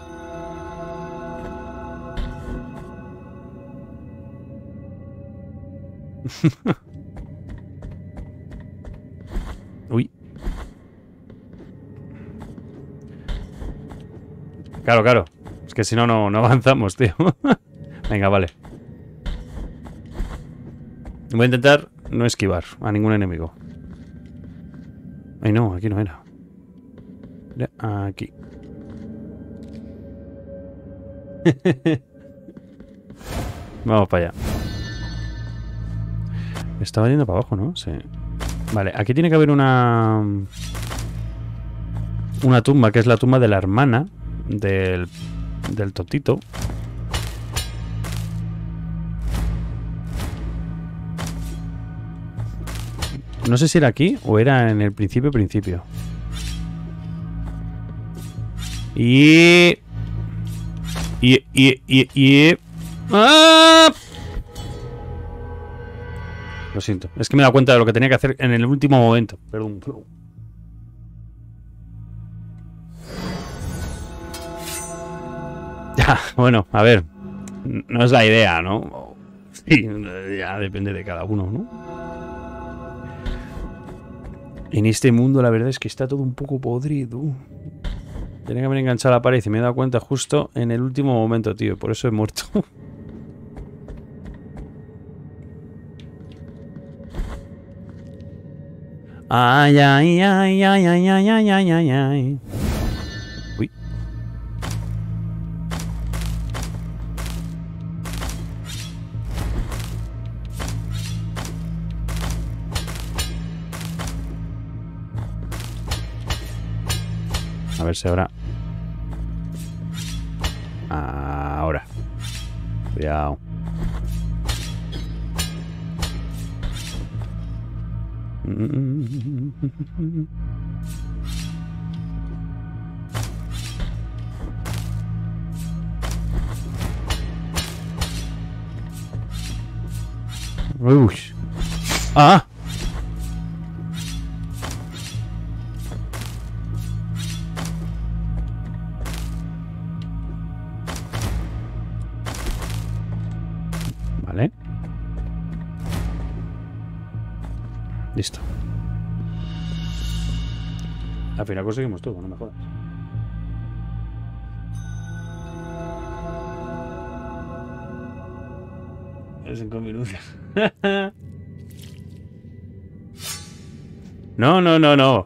Speaker 1: Uy. Claro, claro. Es que si no, no avanzamos, tío. Venga, vale. Voy a intentar no esquivar a ningún enemigo. Ay, no, aquí no era. Era aquí. Vamos para allá. Estaba yendo para abajo, ¿no? Sí. Vale, aquí tiene que haber una... Una tumba, que es la tumba de la hermana del, del Totito. No sé si era aquí o era en el principio, principio. Y... Y... Y... Y... y... ¡Ah! Lo siento. Es que me he dado cuenta de lo que tenía que hacer en el último momento. Perdón. Ya, bueno, a ver. No es la idea, ¿no? Sí, ya depende de cada uno, ¿no? En este mundo la verdad es que está todo un poco podrido. Tenía que haber enganchado la pared y me he dado cuenta justo en el último momento, tío. Por eso he muerto. Ay, ay, ay, ay, ay, ay, ay, ay, ay, ay. Uy. A ver si ahora... Ahora. Cuidado. Uy. Ah. Vale. Listo. Al final conseguimos todo, no me jodas. En cinco minutos. No, no, no, no.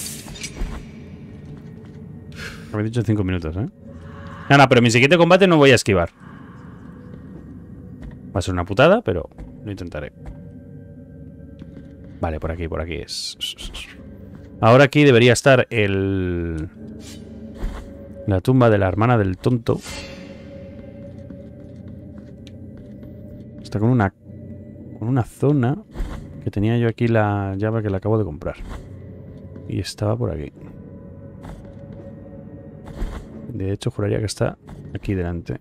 Speaker 1: Me he dicho cinco minutos, ¿eh? No, no, pero mi siguiente combate no voy a esquivar. Va a ser una putada, pero lo intentaré. Vale, por aquí, por aquí es. Ahora aquí debería estar el... La tumba de la hermana del tonto. Está con una... Con una zona... Que tenía yo aquí la llave que la acabo de comprar. Y estaba por aquí. De hecho, juraría que está aquí delante.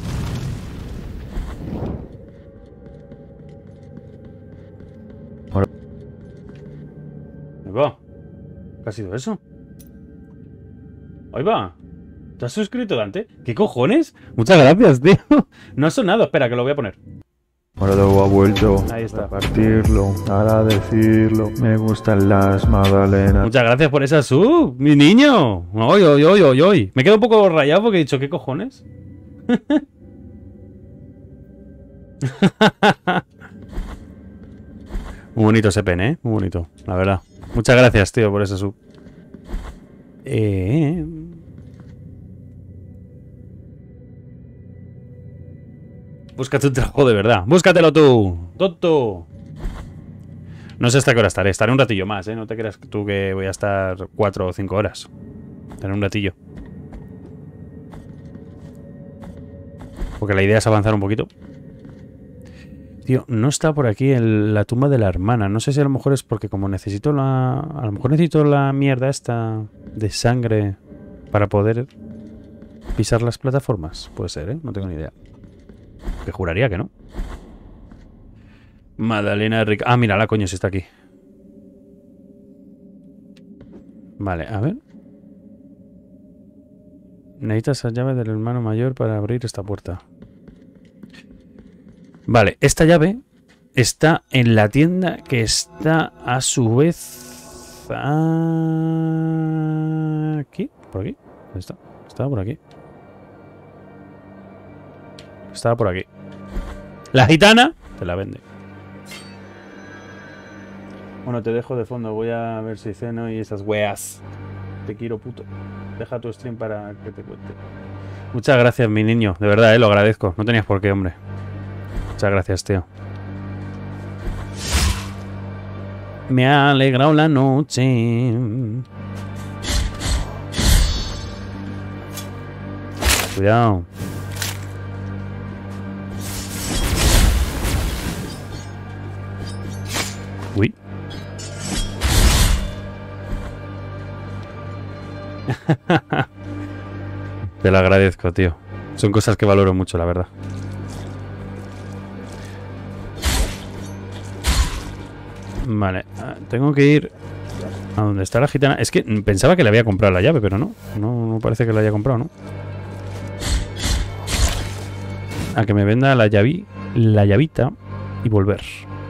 Speaker 1: Ahora... Ahí va. ¿Qué ha sido eso? Ahí va. ¿Te has suscrito, Dante? ¿Qué cojones? Muchas gracias, tío. No ha sonado. Espera, que lo voy a poner.
Speaker 6: Ahora luego ha vuelto.
Speaker 1: Ahí está.
Speaker 6: A partirlo, a decirlo. Me gustan las magdalenas.
Speaker 1: Muchas gracias por esa sub, mi niño. Oy, oy, oy, oy, oy. Me quedo un poco rayado porque he dicho, ¿qué cojones? Muy bonito ese pen, ¿eh? Muy bonito, la verdad. Muchas gracias, tío, por ese sub. Eh... Búscate un trabajo de verdad. ¡Búscatelo tú! ¡Tonto! No sé hasta qué hora estaré. Estaré un ratillo más, ¿eh? No te creas tú que voy a estar cuatro o cinco horas. Estaré un ratillo. Porque la idea es avanzar un poquito. Tío, no está por aquí el, la tumba de la hermana. No sé si a lo mejor es porque como necesito la... A lo mejor necesito la mierda esta de sangre para poder pisar las plataformas. Puede ser, ¿eh? No tengo ni idea. Que juraría que no. Madalena Rica... Ah, mira, la coño, si está aquí. Vale, a ver. Necesitas esa llave del hermano mayor para abrir esta puerta. Vale, esta llave está en la tienda que está a su vez... Aquí. ¿Por aquí? ¿Dónde está? Estaba por aquí. Estaba por aquí. La gitana te la vende. Bueno, te dejo de fondo. Voy a ver si ceno y esas weas. Te quiero, puto. Deja tu stream para que te cuente. Muchas gracias, mi niño. De verdad, eh, lo agradezco. No tenías por qué, hombre. Muchas gracias, tío. Me ha alegrado la noche. Cuidado. Uy. Te lo agradezco, tío. Son cosas que valoro mucho, la verdad. Vale, tengo que ir a donde está la gitana. Es que pensaba que le había comprado la llave, pero no. No, no parece que la haya comprado, ¿no? A que me venda la llavi, la llavita y volver.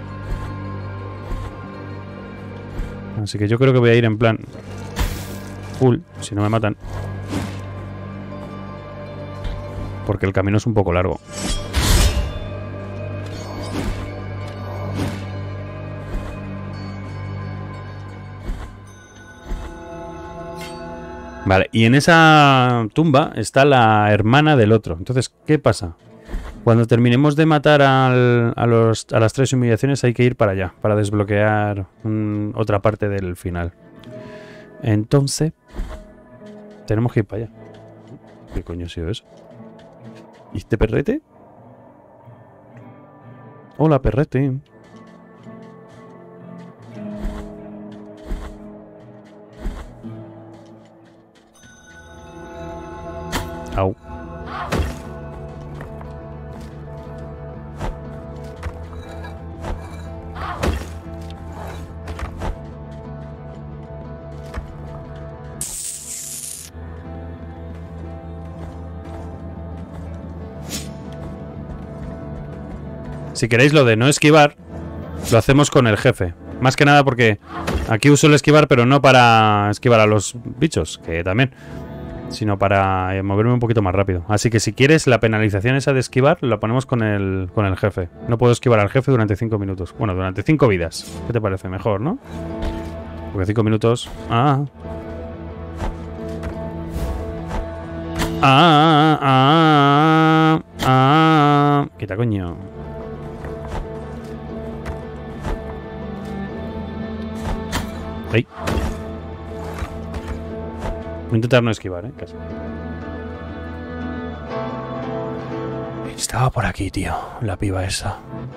Speaker 1: Así que yo creo que voy a ir en plan full, si no me matan. Porque el camino es un poco largo. Vale, y en esa tumba está la hermana del otro. Entonces, ¿qué pasa? Cuando terminemos de matar al, a, los, a las tres humillaciones hay que ir para allá, para desbloquear un, otra parte del final. Entonces, tenemos que ir para allá. ¿Qué coño ha sido eso? ¿Y este perrete? Hola, perrete. Au. Si queréis lo de no esquivar, lo hacemos con el jefe. Más que nada porque aquí uso el esquivar, pero no para esquivar a los bichos, que también, sino para moverme un poquito más rápido. Así que si quieres la penalización esa de esquivar, la ponemos con el, con el jefe. No puedo esquivar al jefe durante cinco minutos. Bueno, durante cinco vidas. ¿Qué te parece? Mejor, ¿no? Porque cinco minutos... Ah... Ah, ah, ah, ah. Quita, coño. Ahí. Voy a intentar no esquivar, ¿eh? Casi. Estaba por aquí, tío. La piba esa.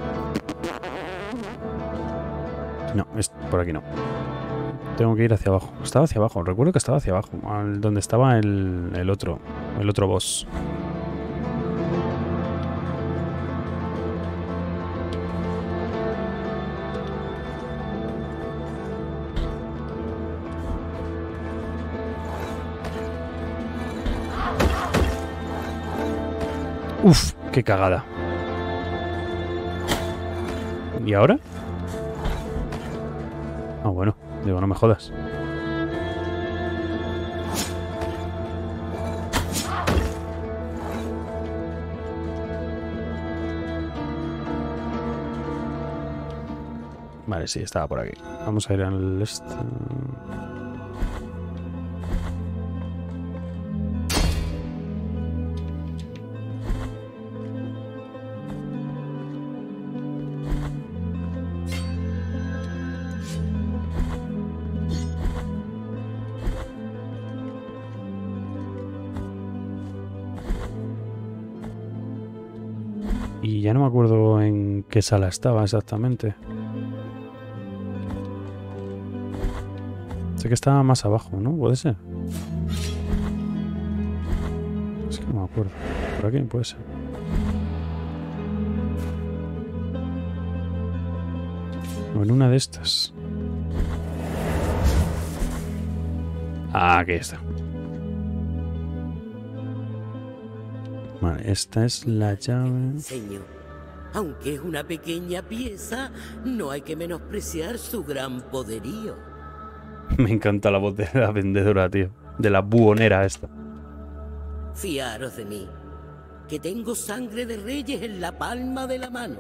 Speaker 1: No, es por aquí no. Tengo que ir hacia abajo. Estaba hacia abajo. Recuerdo que estaba hacia abajo. Al, donde estaba el, el otro. El otro boss. Uf, qué cagada. ¿Y ahora? Ah, bueno. Digo, no me jodas. Vale, sí, estaba por aquí. Vamos a ir al este. Y ya no me acuerdo en qué sala estaba exactamente. Sé que estaba más abajo, ¿no? ¿Puede ser? Es que no me acuerdo. ¿Por aquí? Puede ser. O en una de estas. Ah, aquí está. Vale, esta es la llave.
Speaker 7: Señor, aunque es una pequeña pieza, no hay que menospreciar su gran poderío.
Speaker 1: Me encanta la voz de la vendedora, tío. De la buhonera esta.
Speaker 7: Fiaros de mí, que tengo sangre de reyes en la palma de la mano.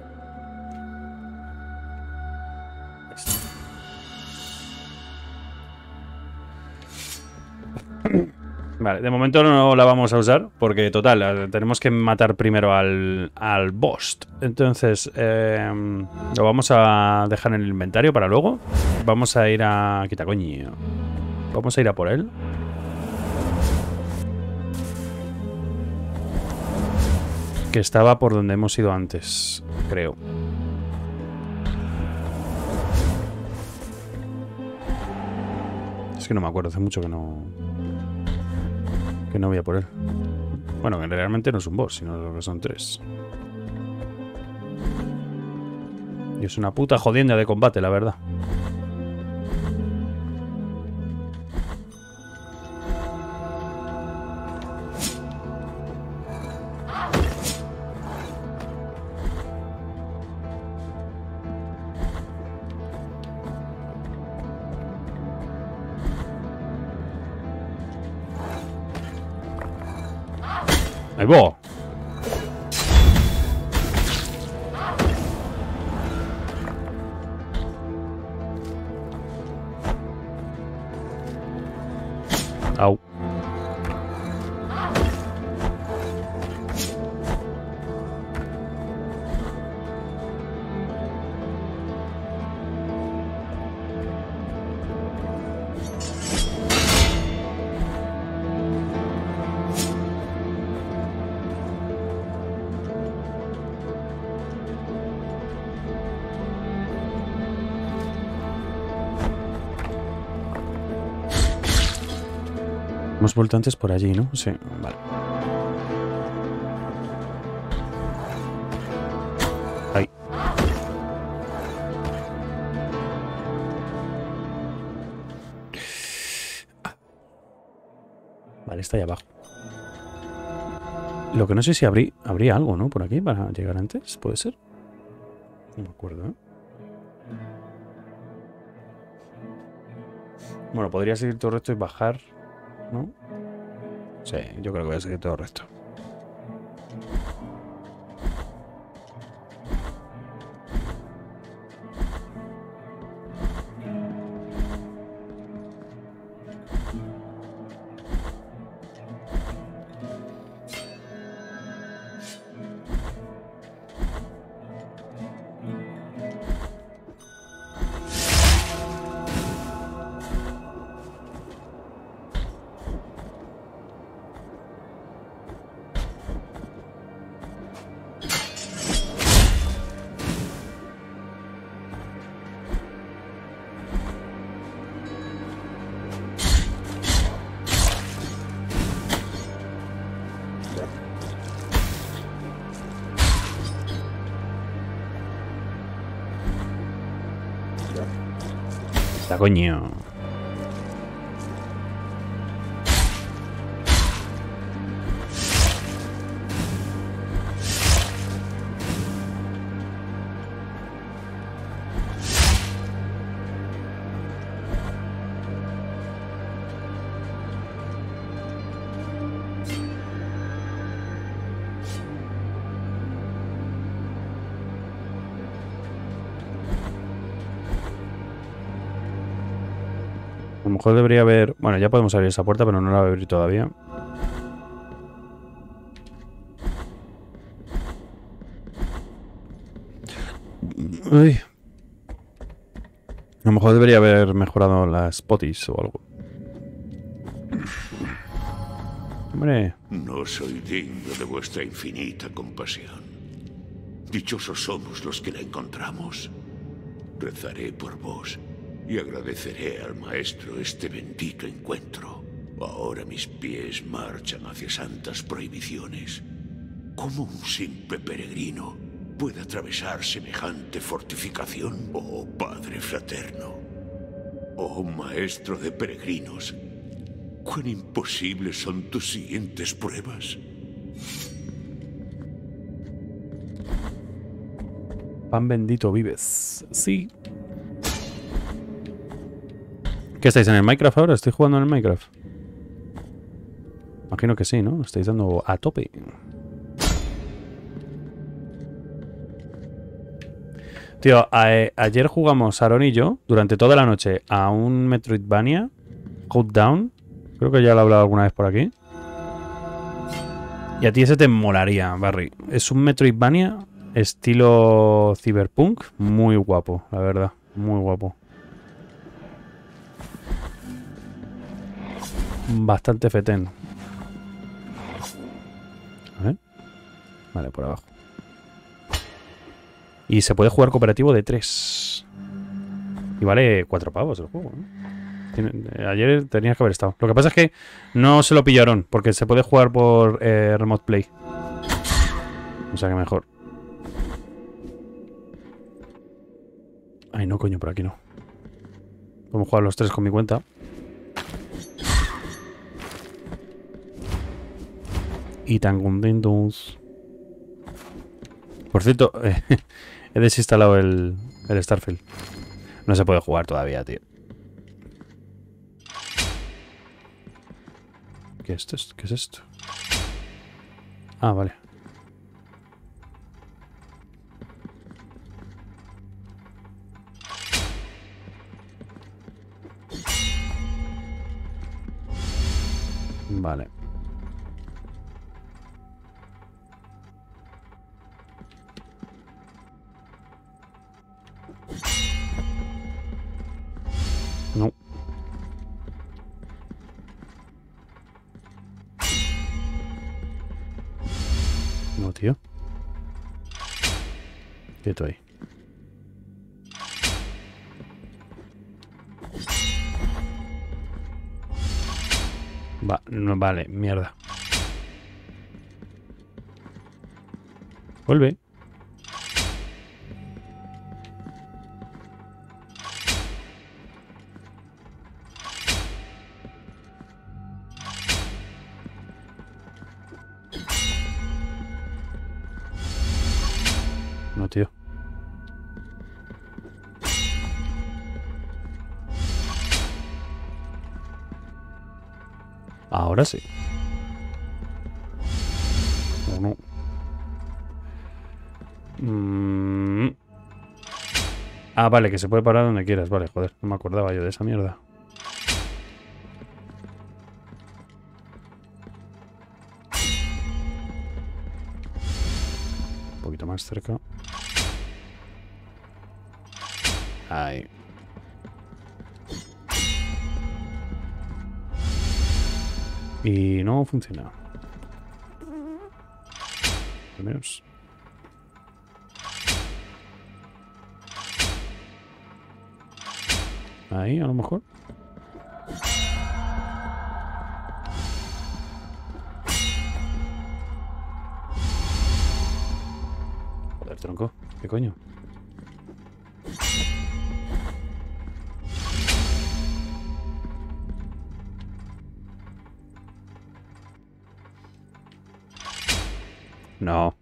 Speaker 1: Vale, de momento no la vamos a usar porque, total, tenemos que matar primero al, al boss. Entonces, eh, lo vamos a dejar en el inventario para luego. Vamos a ir a... Quita coño. Vamos a ir a por él. Que estaba por donde hemos ido antes, creo. Es que no me acuerdo, hace mucho que no... Que no voy a por él. Bueno, que realmente no es un boss, sino que son tres. Y es una puta jodienda de combate, la verdad. Ahí va. Au. Hemos vuelto antes por allí, ¿no? Sí, vale. Ahí. Ah. Vale, está ahí abajo. Lo que no sé si habrí, habría algo, ¿no? Por aquí para llegar antes, ¿puede ser? No me acuerdo, ¿eh? Bueno, podría seguir todo el resto y bajar, ¿no? Sí, yo creo que voy a seguir todo el resto. La coño. lo mejor debería haber... Bueno, ya podemos abrir esa puerta, pero no la voy a abrir todavía. Uy. A lo mejor debería haber mejorado las potis o algo. Hombre.
Speaker 4: No soy digno de vuestra infinita compasión. Dichosos somos los que la encontramos. Rezaré por vos y agradeceré al Maestro este bendito encuentro. Ahora mis pies marchan hacia santas prohibiciones. ¿Cómo un simple peregrino puede atravesar semejante fortificación? Oh Padre fraterno, oh Maestro de peregrinos, ¿cuán imposibles son tus siguientes pruebas?
Speaker 1: Pan bendito vives. Sí. ¿Qué estáis en el Minecraft ahora? ¿Estoy jugando en el Minecraft? Imagino que sí, ¿no? Estáis dando a tope. Tío, a, eh, ayer jugamos Aaron y yo durante toda la noche a un Metroidvania, Hold Down. Creo que ya lo he hablado alguna vez por aquí. Y a ti ese te molaría, Barry. Es un Metroidvania estilo Cyberpunk. Muy guapo, la verdad. Muy guapo. Bastante fetén. A ver. Vale, por abajo. Y se puede jugar cooperativo de tres. Y vale cuatro pavos el juego, ¿no? Tiene, ayer tenías que haber estado. Lo que pasa es que no se lo pillaron, porque se puede jugar por eh, Remote Play. O sea que mejor. Ay, no, coño, por aquí no. Podemos jugar los tres con mi cuenta. Y tan contentos. Por cierto, eh, he desinstalado el, el Starfield. No se puede jugar todavía, tío. ¿Qué es esto? ¿Qué es esto? Ah, vale. Vale. No. No, tío. Quieto ahí. Va, no, vale, mierda. Vuelve. No, tío. Ahora sí. ¿O no? Mm. Ah, vale, que se puede parar donde quieras. Vale, joder, no me acordaba yo de esa mierda. Un poquito más cerca. Ahí. Y no funciona. Al menos. Ahí, a lo mejor. Joder, tronco. ¿Qué coño? No.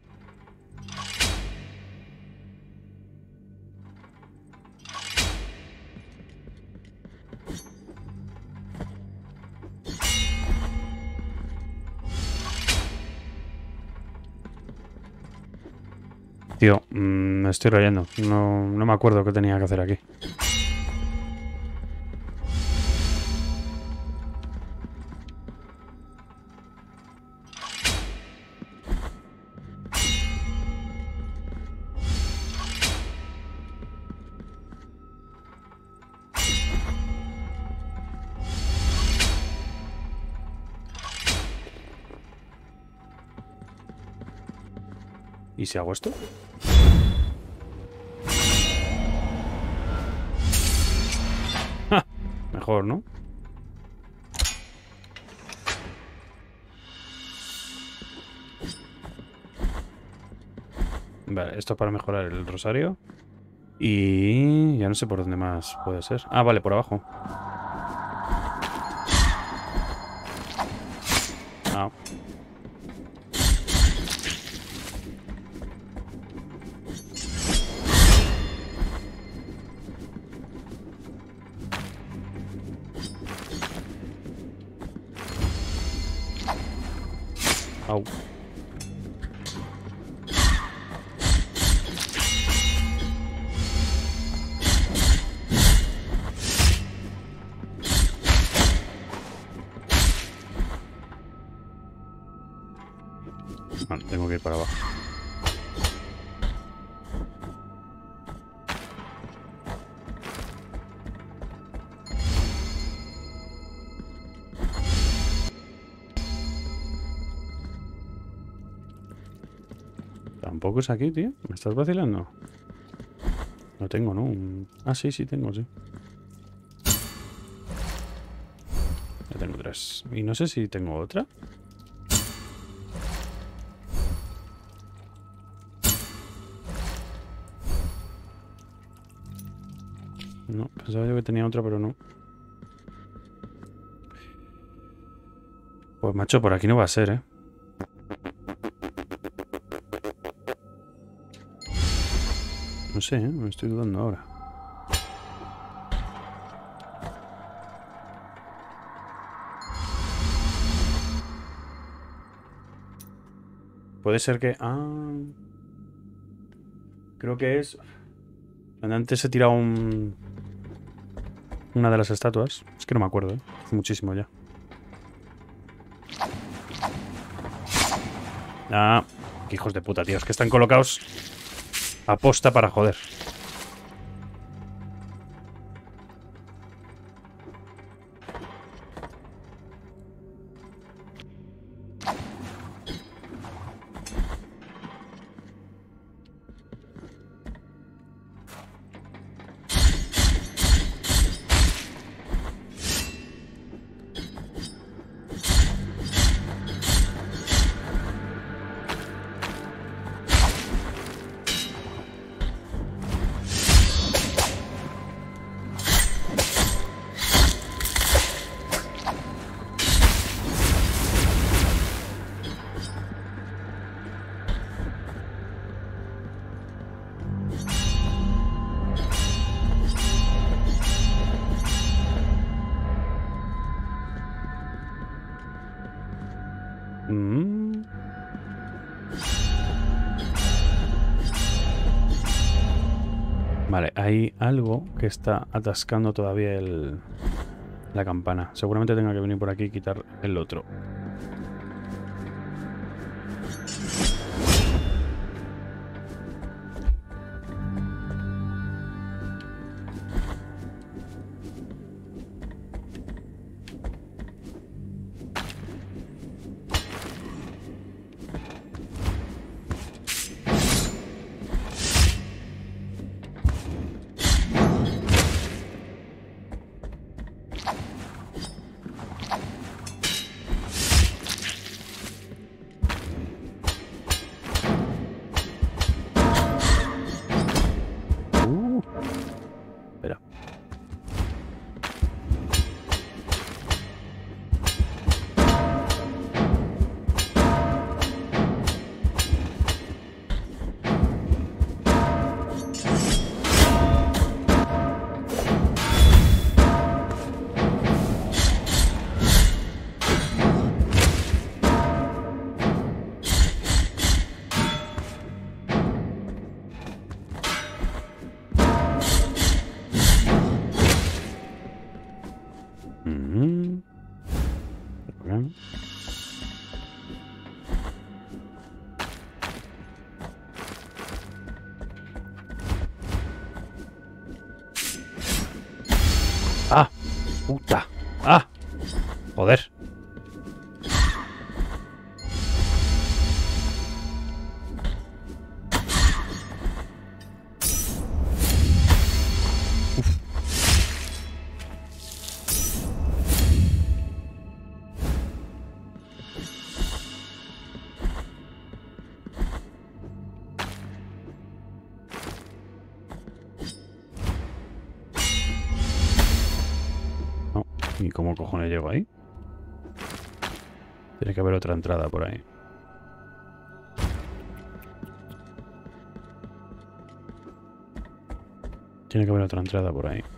Speaker 1: Tío, mmm, me estoy rayando. No, no me acuerdo qué tenía que hacer aquí. ¿Y si hago esto? ¡Ja! Mejor, ¿no? Vale, esto es para mejorar el rosario. Y ya no sé por dónde más puede ser. Ah, vale, por abajo. Ah. Au. Vale, tengo que ir para abajo. Tampoco es aquí, tío. ¿Me estás vacilando? No tengo, ¿no? Un... Ah, sí, sí tengo, sí. Ya tengo tres. Y no sé si tengo otra. No, pensaba yo que tenía otra, pero no. Pues macho, por aquí no va a ser, ¿eh? No sé, ¿eh? Me estoy dudando ahora. Puede ser que... Ah... Creo que es... Antes he tirado un... Una de las estatuas. Es que no me acuerdo, ¿eh? Hace muchísimo ya. Ah, qué hijos de puta, tío. Es que están colocados aposta para joder. Mm. Vale, hay algo que está atascando todavía el, la campana. Seguramente tenga que venir por aquí y quitar el otro. ¡Ah! ¡Puta! ¡Ah! Joder. ¿Y cómo cojones llego ahí? Tiene que haber otra entrada por ahí. Tiene que haber otra entrada por ahí.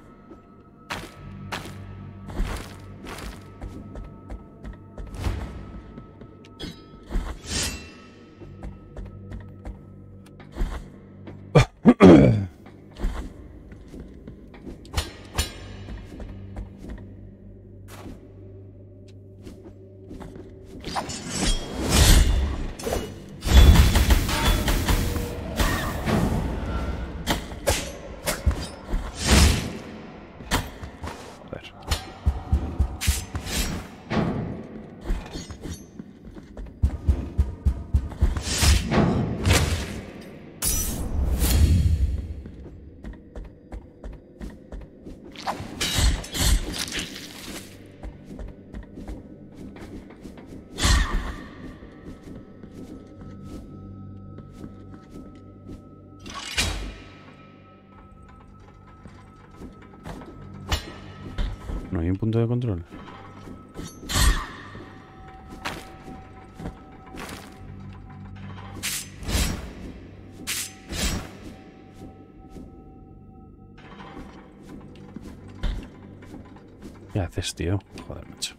Speaker 1: No hay un punto de control. ¿Qué haces, tío? Joder, macho.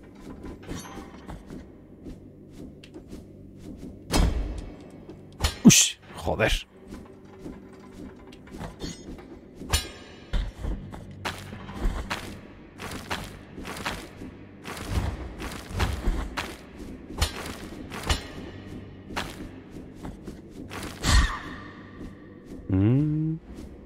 Speaker 1: ¡Ush! Joder. Mm.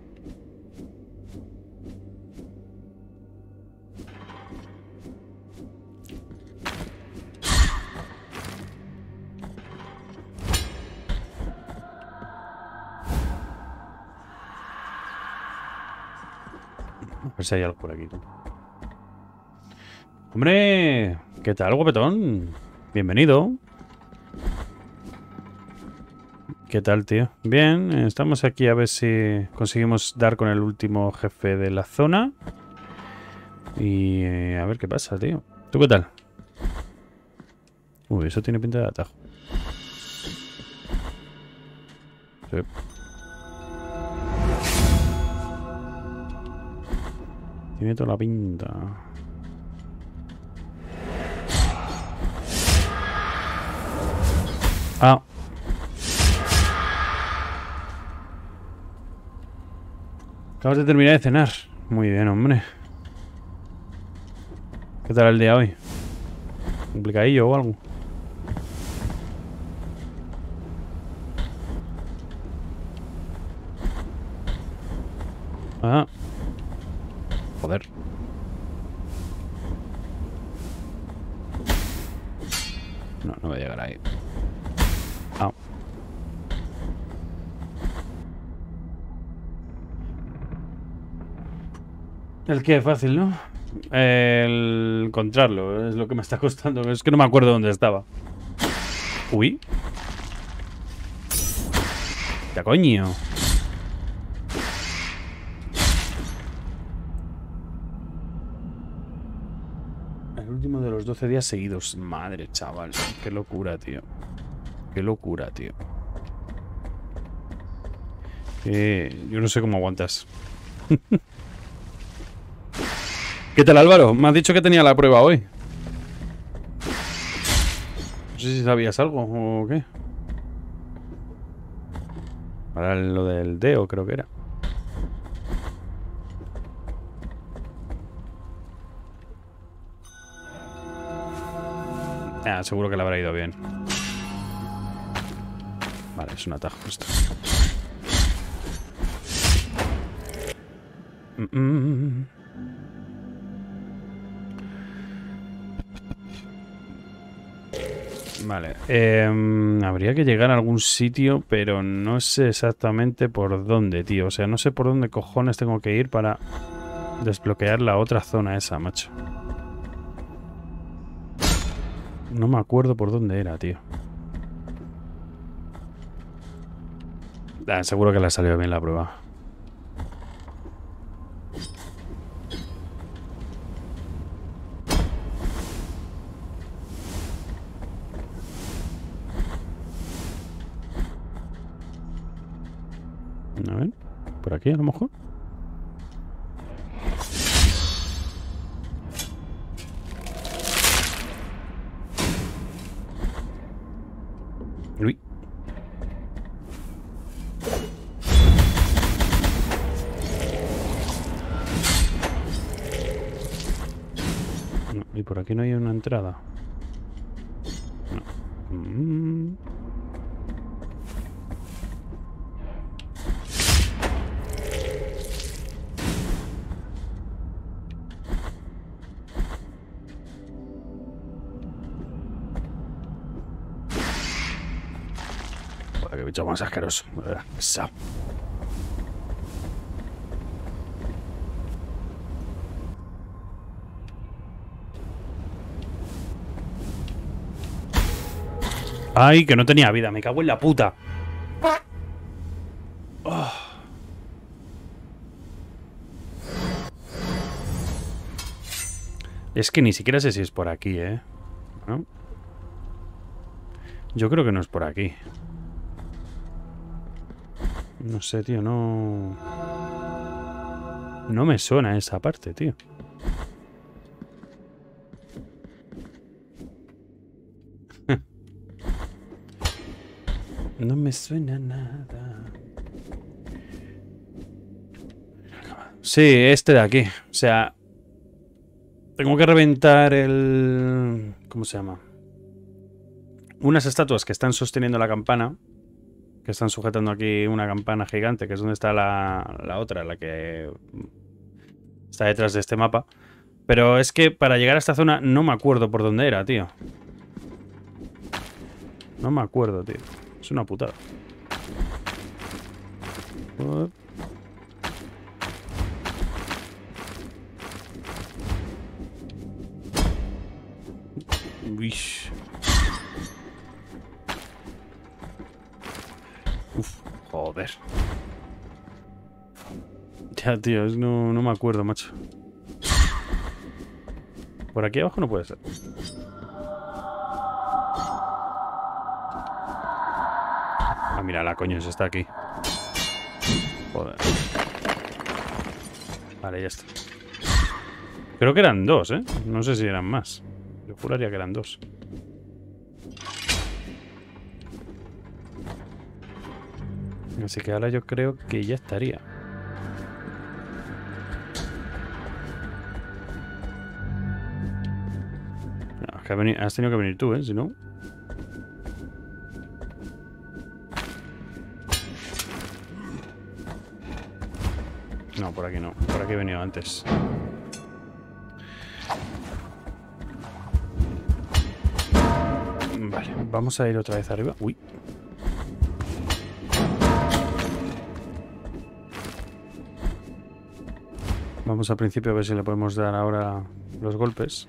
Speaker 1: A ver si hay algo por aquí, tú. Hombre, ¿qué tal, guapetón? Bienvenido. ¿Qué tal, tío? Bien, estamos aquí a ver si conseguimos dar con el último jefe de la zona. Y eh, a ver qué pasa, tío. ¿Tú qué tal? Uy, eso tiene pinta de atajo. Sí. Tiene toda la pinta. Ah. Acabas de terminar de cenar. Muy bien, hombre. ¿Qué tal el día hoy? ¿Complicadillo o algo? Ah. Joder. No, no voy a llegar ahí. Ah. El qué, fácil, ¿no? El encontrarlo, es lo que me está costando. Es que no me acuerdo dónde estaba. Uy. Ya coño. El último de los doce días seguidos. Madre, chaval. Qué locura, tío. Qué locura, tío. Eh, yo no sé cómo aguantas. ¿Qué tal, Álvaro? Me has dicho que tenía la prueba hoy. No sé si sabías algo o qué. Para lo del Deo, creo que era. Ah, seguro que le habrá ido bien. Vale, es un atajo esto. Mm -mm. Vale, eh, habría que llegar a algún sitio, pero no sé exactamente por dónde, tío. O sea, no sé por dónde cojones tengo que ir para desbloquear la otra zona esa, macho. No me acuerdo por dónde era, tío. Ah, seguro que le ha salido bien la prueba. A ver, por aquí a lo mejor. Uy. No, y por aquí no hay una entrada. No. Mm. Qué bicho más asqueroso. Pesado. Ay, que no tenía vida. Me cago en la puta. Oh. Es que ni siquiera sé si es por aquí, ¿eh? ¿No? Yo creo que no es por aquí. No sé, tío, no... No me suena esa parte, tío. No me suena nada. Sí, este de aquí. O sea... Tengo que reventar el... ¿Cómo se llama? Unas estatuas que están sosteniendo la campana. Que están sujetando aquí una campana gigante, que es donde está la, la otra, la que está detrás de este mapa. Pero es que para llegar a esta zona no me acuerdo por dónde era, tío. No me acuerdo, tío. Es una putada. Uy. Uf, joder. Ya, tío, es, no, no me acuerdo, macho. Por aquí abajo no puede ser. Ah, mira, la coño, se está aquí. Joder. Vale, ya está. Creo que eran dos, ¿eh? No sé si eran más. Yo juraría que eran dos. Así que ahora yo creo que ya estaría. No, es que veni- has tenido que venir tú, ¿eh? Si no... No, por aquí no. Por aquí he venido antes. Vale, vamos a ir otra vez arriba. Uy. Vamos al principio a ver si le podemos dar ahora los golpes.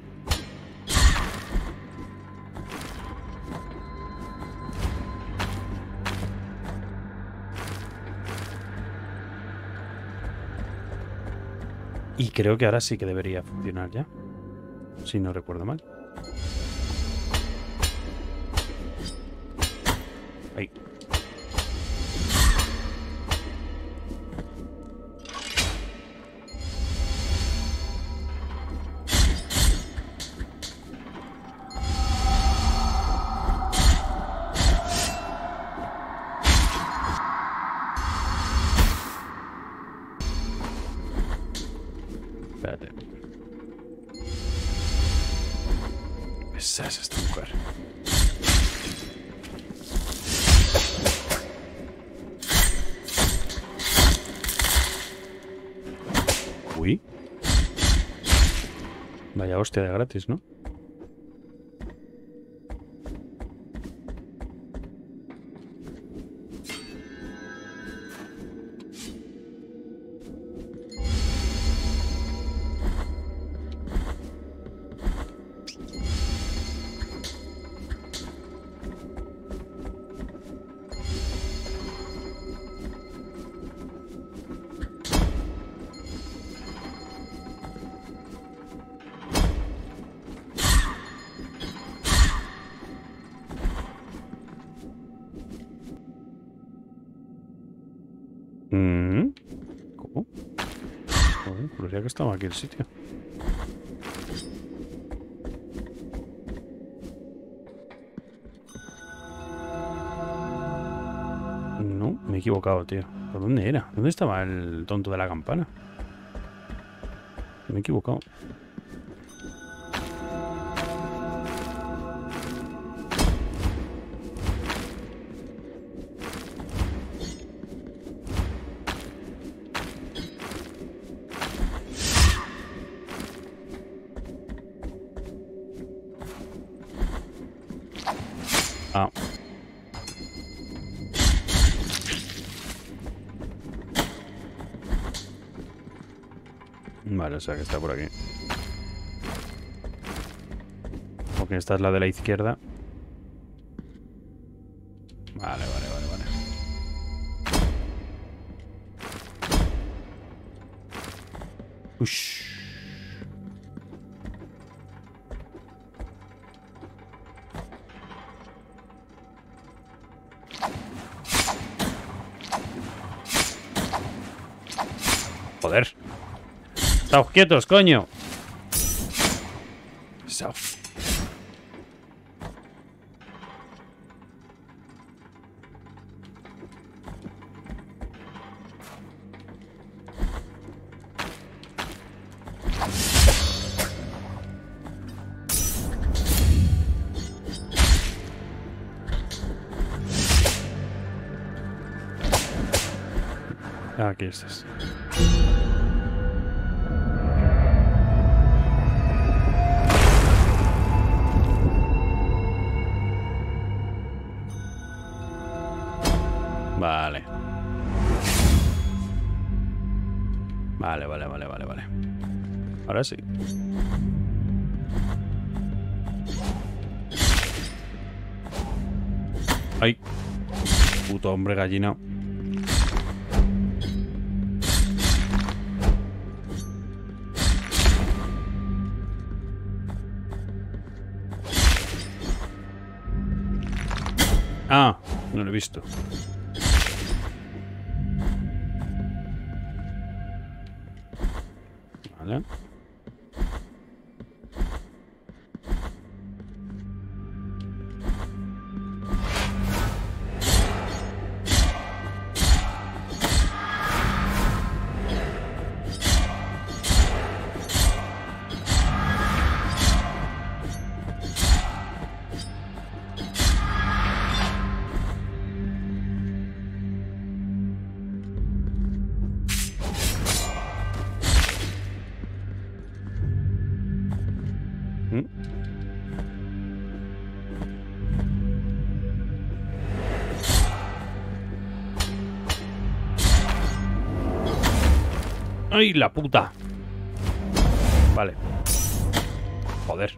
Speaker 1: Y creo que ahora sí que debería funcionar ya. Si no recuerdo mal. Ahí. Espérate. Esa es esta mujer. Uy. Vaya hostia de gratis, ¿no? Juraría que estaba aquí el sitio. No, me he equivocado, tío. ¿Por dónde era? ¿Dónde estaba el tonto de la campana? Me he equivocado. Ah. Vale, o sea que está por aquí. Porque esta es la de la izquierda. Vale, vale, vale, vale. Ush. Joder. Estáos quietos, coño. So. Aquí estás. Vale. Vale, vale, vale, vale, vale. Ahora sí. Ay. Puto hombre gallina. Ah, no lo he visto. Vale. ¡Ay, la puta! Vale. Joder.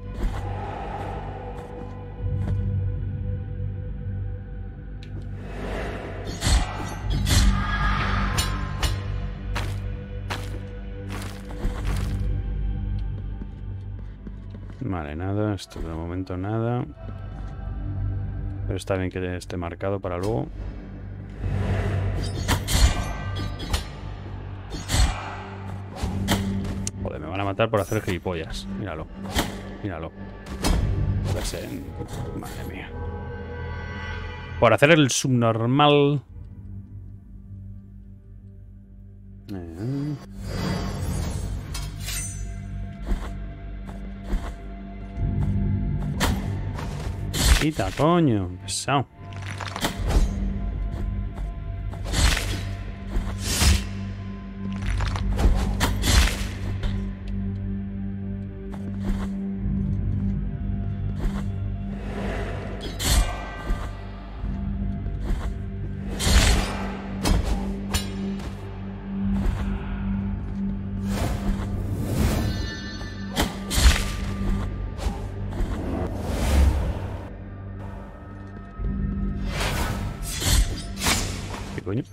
Speaker 1: Vale, nada. Esto de momento nada. Pero está bien que esté marcado para luego. Joder, me van a matar por hacer gilipollas. Míralo. Míralo. Madre mía. Por hacer el subnormal. Eh. Quita, coño. Pesado. ¿Qué coño?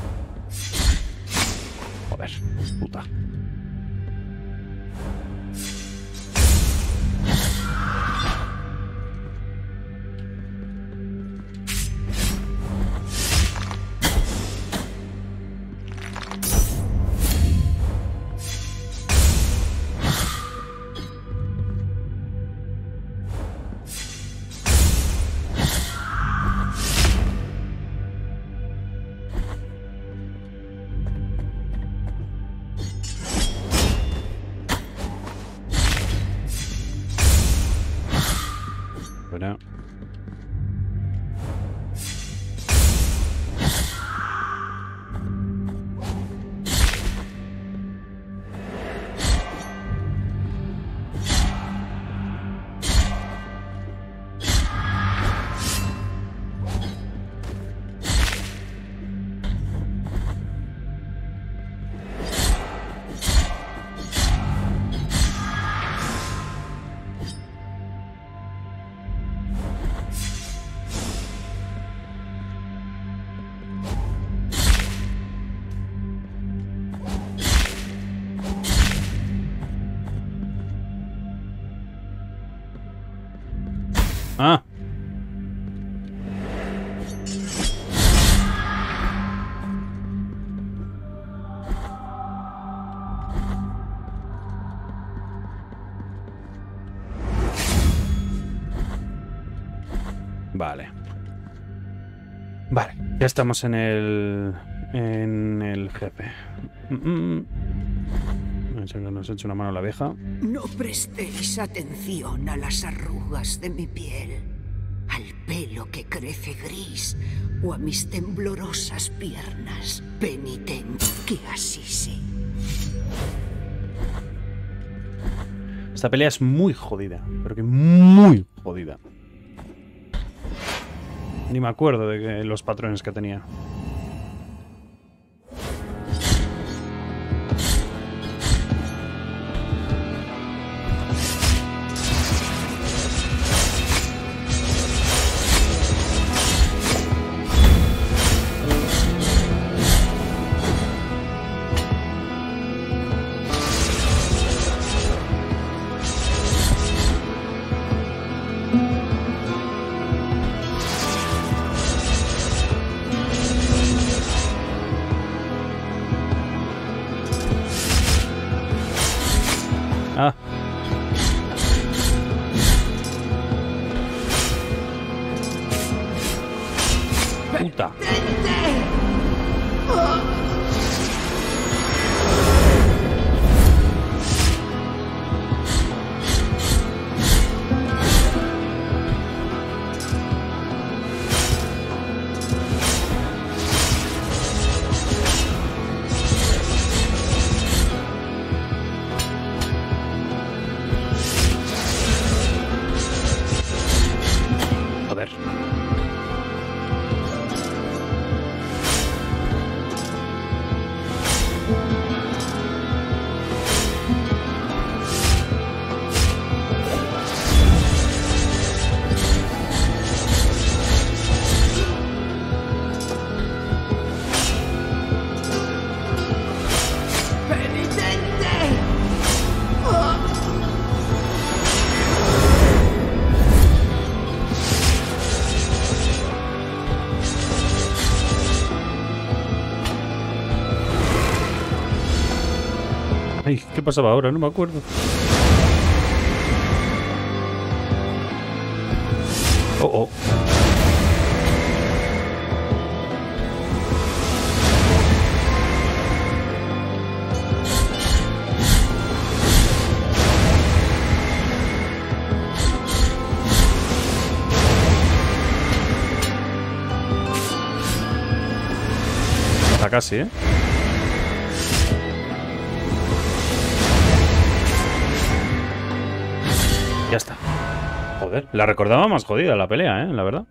Speaker 1: Joder, puta. Fuera. Ah. Vale. Vale, ya estamos en el... En el jefe. Mm -mm. Nos ha hecho una mano a la abeja.
Speaker 2: No prestéis atención a las arrugas de mi piel, al pelo que crece gris o a mis temblorosas piernas. Penitente que así sea.
Speaker 1: Esta pelea es muy jodida, pero que muy jodida. Ni me acuerdo de que los patrones que tenía. Ah. Puta. Joder. Ay, ¿qué pasaba ahora? No me acuerdo. Oh, oh. Está casi, ¿eh? Ya está. Joder, la recordaba más jodida la pelea, ¿eh? La verdad.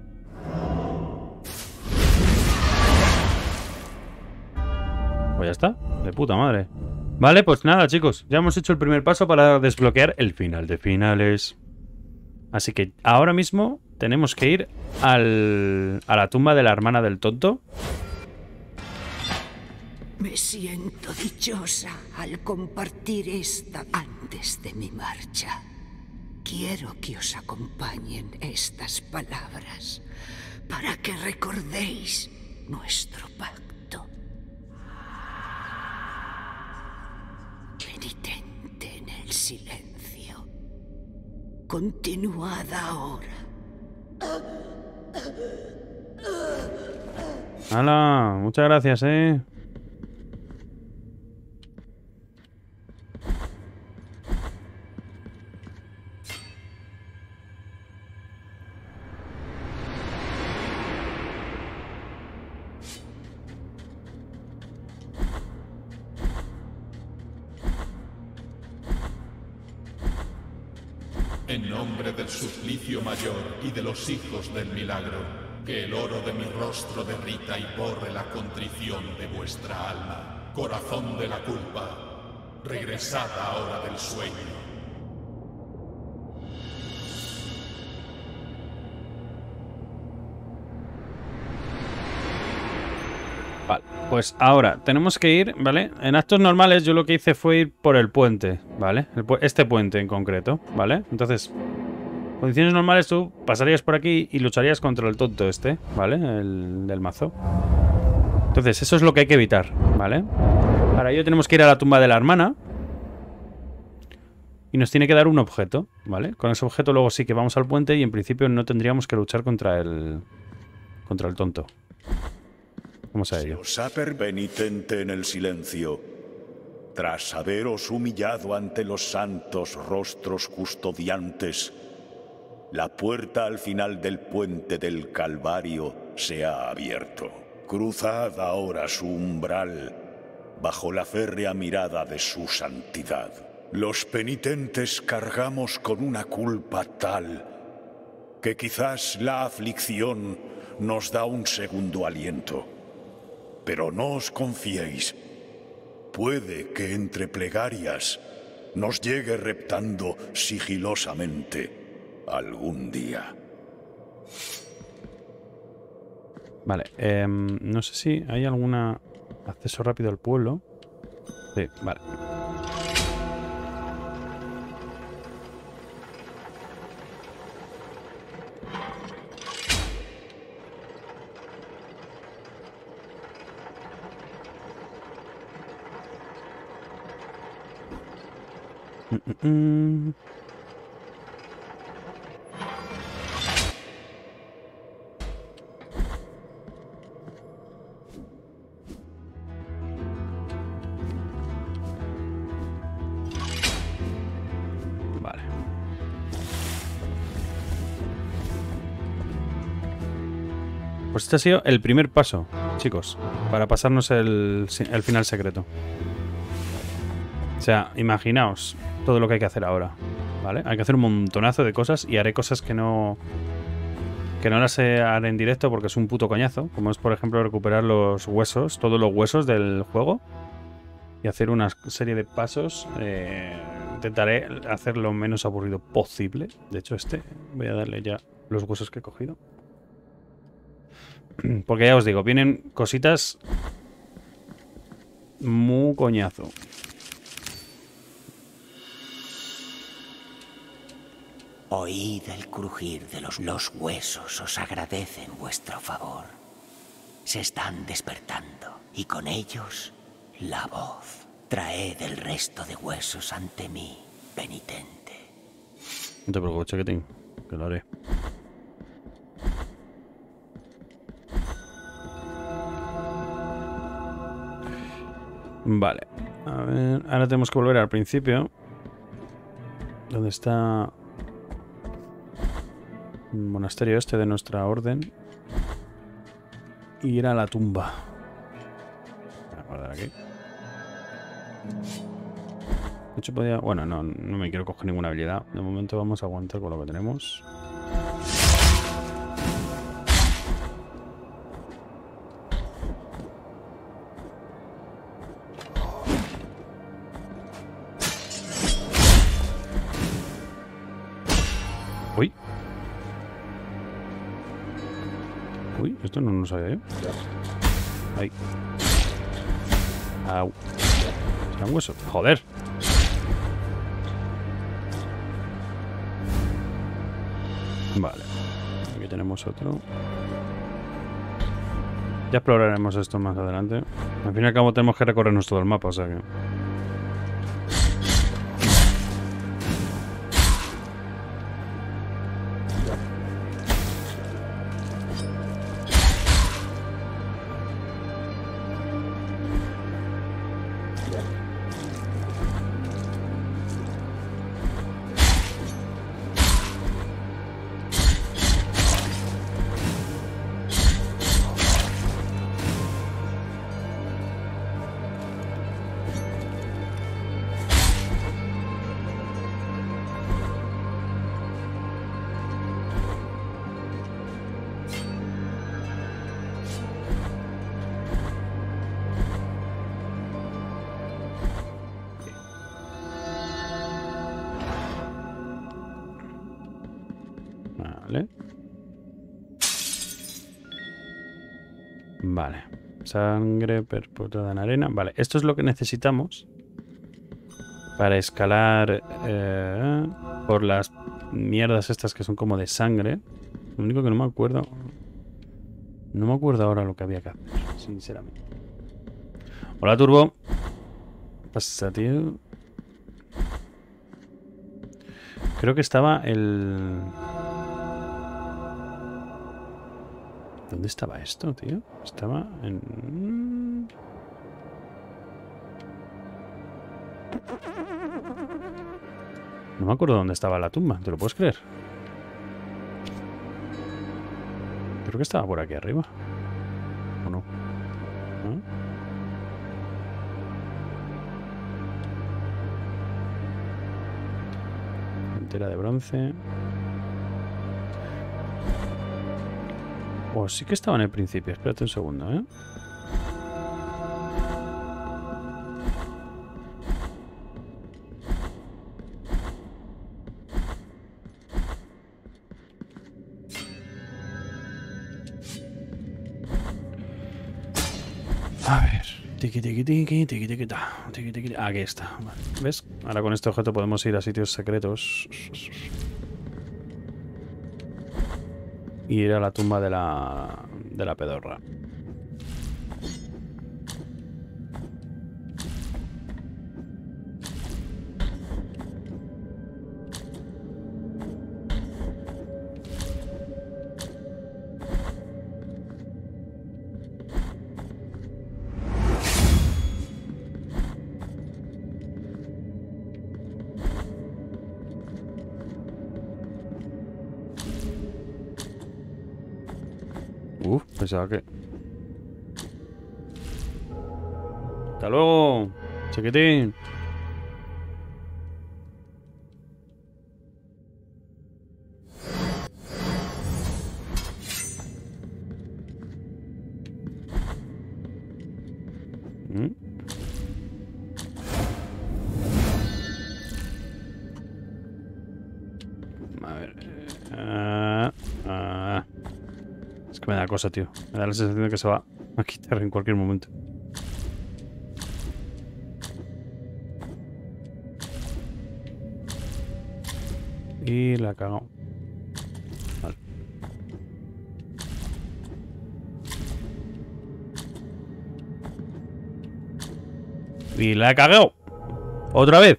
Speaker 1: Pues ya está. De puta madre. Vale, pues nada, chicos. Ya hemos hecho el primer paso para desbloquear el final de finales. Así que ahora mismo tenemos que ir al, a la tumba de la hermana del tonto.
Speaker 2: Me siento dichosa al compartir esta antes de mi marcha. Quiero que os acompañen estas palabras para que recordéis nuestro pacto. Penitente en el silencio. Continuad ahora.
Speaker 1: ¡Hala! Muchas gracias, eh.
Speaker 3: En nombre del suplicio mayor y de los hijos del milagro, que el oro de mi rostro derrita y borre la contrición de vuestra alma. Corazón de la culpa, regresad ahora del sueño.
Speaker 1: Vale, pues ahora tenemos que ir, ¿vale? En actos normales yo lo que hice fue ir por el puente, ¿vale? El pu este puente en concreto, ¿vale? Entonces, en condiciones normales tú pasarías por aquí y lucharías contra el tonto este, ¿vale? El del mazo. Entonces, eso es lo que hay que evitar, ¿vale? Para ello tenemos que ir a la tumba de la hermana. Y nos tiene que dar un objeto, ¿vale? Con ese objeto luego sí que vamos al puente y en principio no tendríamos que luchar contra el... contra el tonto. Vamos a ello.
Speaker 8: Saper penitente en el silencio, tras haberos humillado ante los santos rostros custodiantes, la puerta al final del puente del Calvario se ha abierto. Cruzad ahora su umbral bajo la férrea mirada de su santidad. Los penitentes cargamos con una culpa tal que quizás la aflicción nos da un segundo aliento. Pero no os confiéis. Puede que entre plegarias nos llegue reptando sigilosamente algún día.
Speaker 1: Vale, eh, no sé si hay alguna acceso rápido al pueblo. Sí, vale. Mm, mm, mm. Vale. Pues este ha sido el primer paso, chicos, para pasarnos el, el final secreto. O sea, imaginaos todo lo que hay que hacer ahora, ¿vale? Hay que hacer un montonazo de cosas y haré cosas que no... que no las haré en directo porque es un puto coñazo. Como es, por ejemplo, recuperar los huesos, todos los huesos del juego. Y hacer una serie de pasos. Eh, intentaré hacer lo menos aburrido posible. De hecho, este, voy a darle ya los huesos que he cogido. Porque ya os digo, vienen cositas muy coñazo.
Speaker 9: Oíd el crujir de los, los huesos, os agradecen vuestro favor. Se están despertando, y con ellos la voz. Traed el resto de huesos ante mí, penitente.
Speaker 1: No te preocupes, chaquetín, que lo haré. Vale, a ver, ahora tenemos que volver al principio. ¿Dónde está el monasterio este de nuestra orden? Y ir a la tumba. Voy a guardar aquí. De hecho podía... Bueno, no, no me quiero coger ninguna habilidad. De momento vamos a aguantar con lo que tenemos. Uy. Uy, esto no lo sabía yo. Ahí. Au. ¿Será un hueso? Joder. Vale. Aquí tenemos otro. Ya exploraremos esto más adelante. Al fin y al cabo tenemos que recorrernos todo el mapa, o sea que... Vale. Sangre perpetuada en arena. Vale, esto es lo que necesitamos para escalar eh, por las mierdas estas que son como de sangre. Lo único que no me acuerdo... No me acuerdo ahora lo que había que hacer, sinceramente. Hola, Turbo. ¿Qué pasa, tío? Creo que estaba el... ¿Dónde estaba esto, tío? Estaba en... No me acuerdo dónde estaba la tumba, ¿te lo puedes creer? Creo que estaba por aquí arriba. ¿O no? ¿No? Entera de bronce. Oh, sí que estaba en el principio. Espérate un segundo, ¿eh? A ver. Tiki, tiki, tiki, tiki, tiki, ta, tiki, tiki. Aquí está. Vale. ¿Ves? Ahora con este objeto podemos ir a sitios secretos. Y ir a la tumba de la, de la pedorra. Uf, pensaba que... ¡Hasta luego! ¡Chiquitín! ¿Mm? A ver... Uh, uh. Es que me da cosa, tío. Me da la sensación de que se va a quitar en cualquier momento. Y la cago. Vale. Y la he cagado. Otra vez.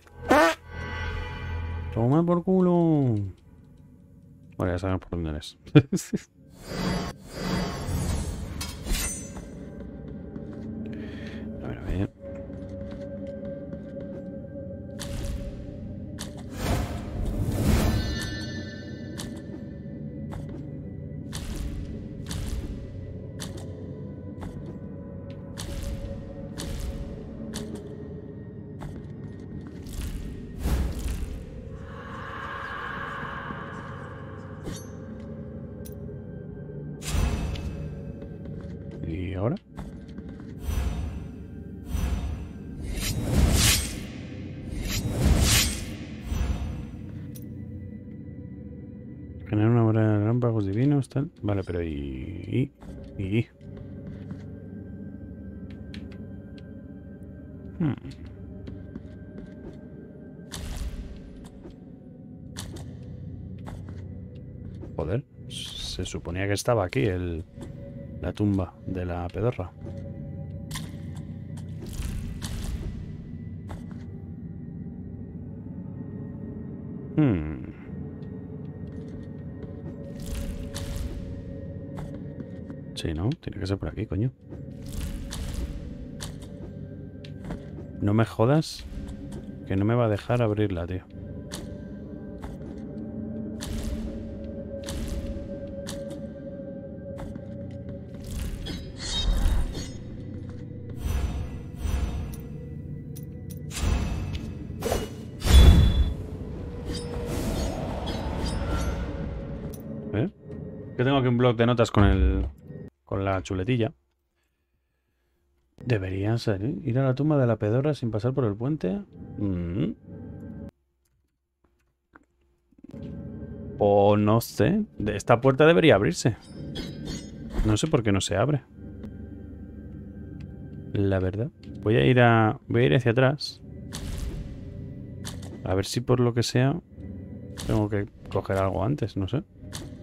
Speaker 1: Toma por culo. Bueno, ya sabemos por dónde eres. A ver, a ver. ¿Y ahora? Generar una hora de relámpagos divinos, tal. Vale, pero y... y... y... Hmm. Joder, se suponía que estaba aquí el... la tumba de la pedorra. Hmm. Sí, ¿no? Tiene que ser por aquí, coño. No me jodas que no me va a dejar abrirla, tío. ¿Eh? Que tengo aquí un bloc de notas con el... con la chuletilla. Deberían ser, ¿eh? Ir a la tumba de la pedorra sin pasar por el puente. Mm. O no sé. Esta puerta debería abrirse. No sé por qué no se abre. La verdad. Voy a ir a. Voy a ir hacia atrás. A ver si por lo que sea tengo que coger algo antes, no sé.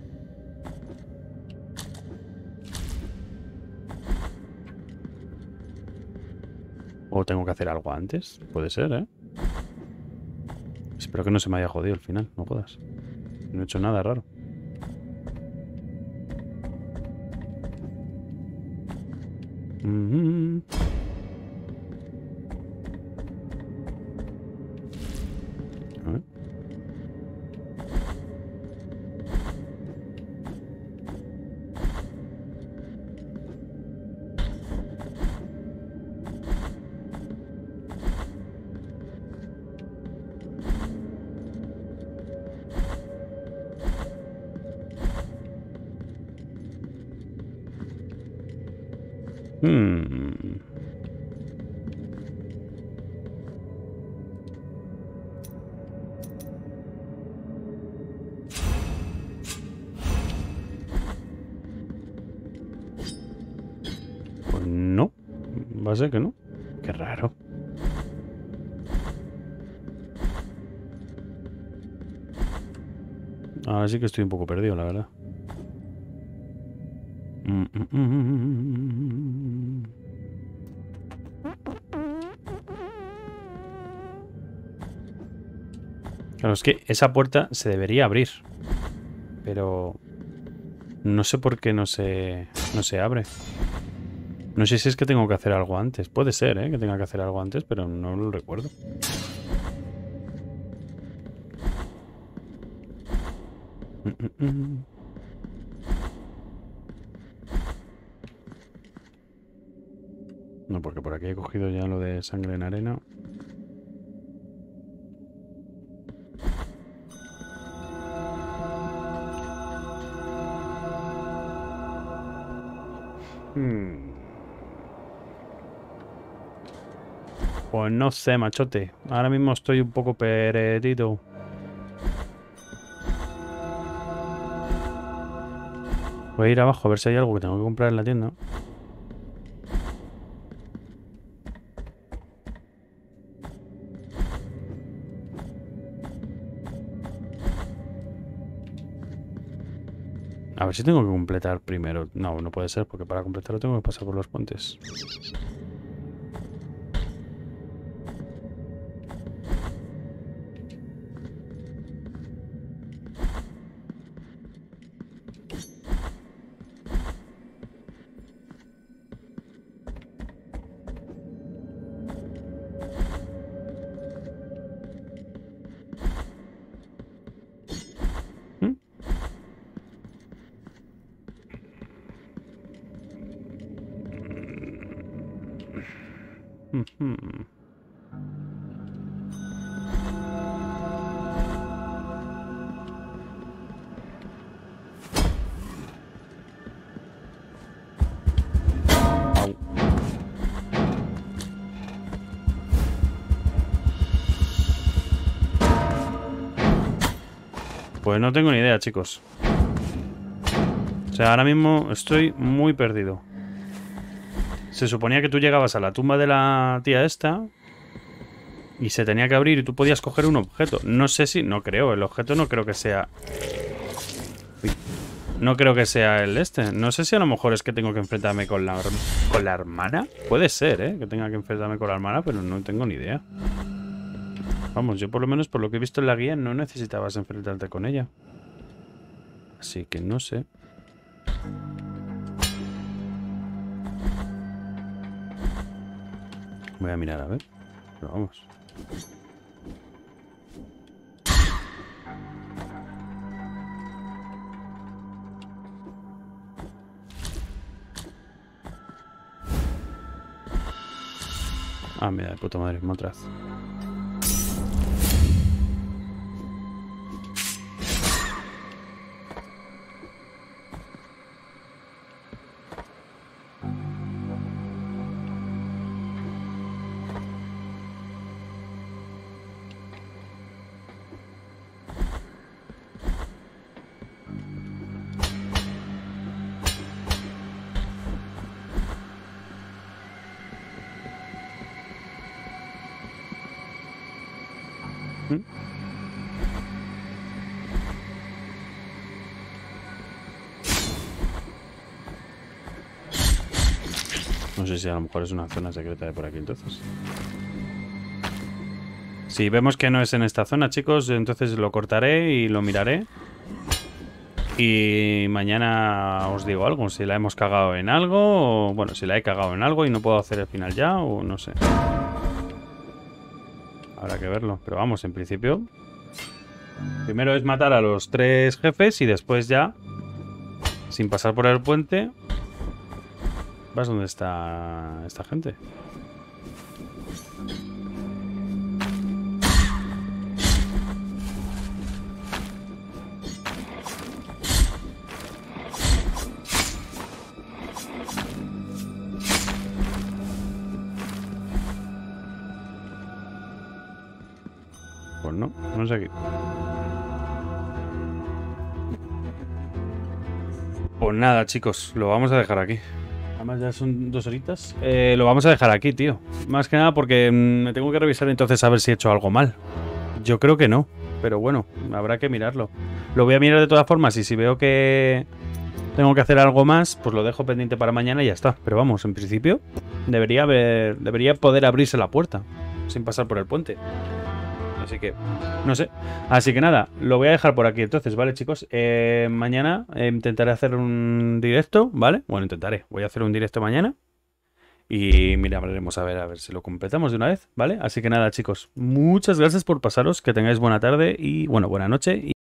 Speaker 1: O tengo que hacer algo antes. Puede ser, ¿eh? Espero que no se me haya jodido al final. No jodas. No he hecho nada raro. Mm-hmm. A ver. Hmm. Pues no. Va a ser que no. Qué raro. Ahora sí que estoy un poco perdido, la verdad. Mm, mm, mm, mm. Claro, es que esa puerta se debería abrir. Pero no sé por qué no se, no se abre. No sé si es que tengo que hacer algo antes. Puede ser, ¿eh? Que tenga que hacer algo antes, pero no lo recuerdo. Mm, mm, mm. No, porque por aquí he cogido ya lo de sangre en arena. Hmm. Pues no sé, machote. Ahora mismo estoy un poco perdido. Voy a ir abajo a ver si hay algo que tengo que comprar en la tienda. A ver si tengo que completar primero. No, no puede ser, porque para completarlo tengo que pasar por los puentes. Hmm. Au. Pues no tengo ni idea, chicos. O sea, ahora mismo estoy muy perdido. Se suponía que tú llegabas a la tumba de la tía esta y se tenía que abrir y tú podías coger un objeto. No sé si... No creo. El objeto no creo que sea... Uy. No creo que sea el este. No sé si a lo mejor es que tengo que enfrentarme con la, con la hermana. Puede ser, ¿eh? Que tenga que enfrentarme con la hermana, pero no tengo ni idea. Vamos, yo por lo menos por lo que he visto en la guía no necesitabas enfrentarte con ella. Así que no sé. Voy a mirar a ver. Pero vamos. Ah, mira, de puta madre, Motraz. No sé si a lo mejor es una zona secreta de por aquí entonces. Si vemos que no es en esta zona, chicos, entonces lo cortaré y lo miraré. Y mañana os digo algo, si la hemos cagado en algo, o bueno, si la he cagado en algo y no puedo hacer el final ya, o no sé. Habrá que verlo, pero vamos, en principio... Primero es matar a los tres jefes y después ya, sin pasar por el puente, vas donde está esta gente. Pues no, no sé aquí. Pues nada, chicos, lo vamos a dejar aquí. Además ya son dos horitas. Eh, lo vamos a dejar aquí, tío. Más que nada porque mm, me tengo que revisar entonces a ver si he hecho algo mal. Yo creo que no, pero bueno, habrá que mirarlo. Lo voy a mirar de todas formas y si veo que tengo que hacer algo más, pues lo dejo pendiente para mañana y ya está. Pero vamos, en principio debería haber, debería poder abrirse la puerta sin pasar por el puente. Así que, no sé. Así que nada, lo voy a dejar por aquí entonces, ¿vale, chicos? Eh, mañana eh, intentaré hacer un directo, ¿vale? Bueno, intentaré. Voy a hacer un directo mañana. Y mira, hablaremos a ver, a ver si lo completamos de una vez, ¿vale? Así que nada, chicos, muchas gracias por pasaros. Que tengáis buena tarde y, bueno, buena noche.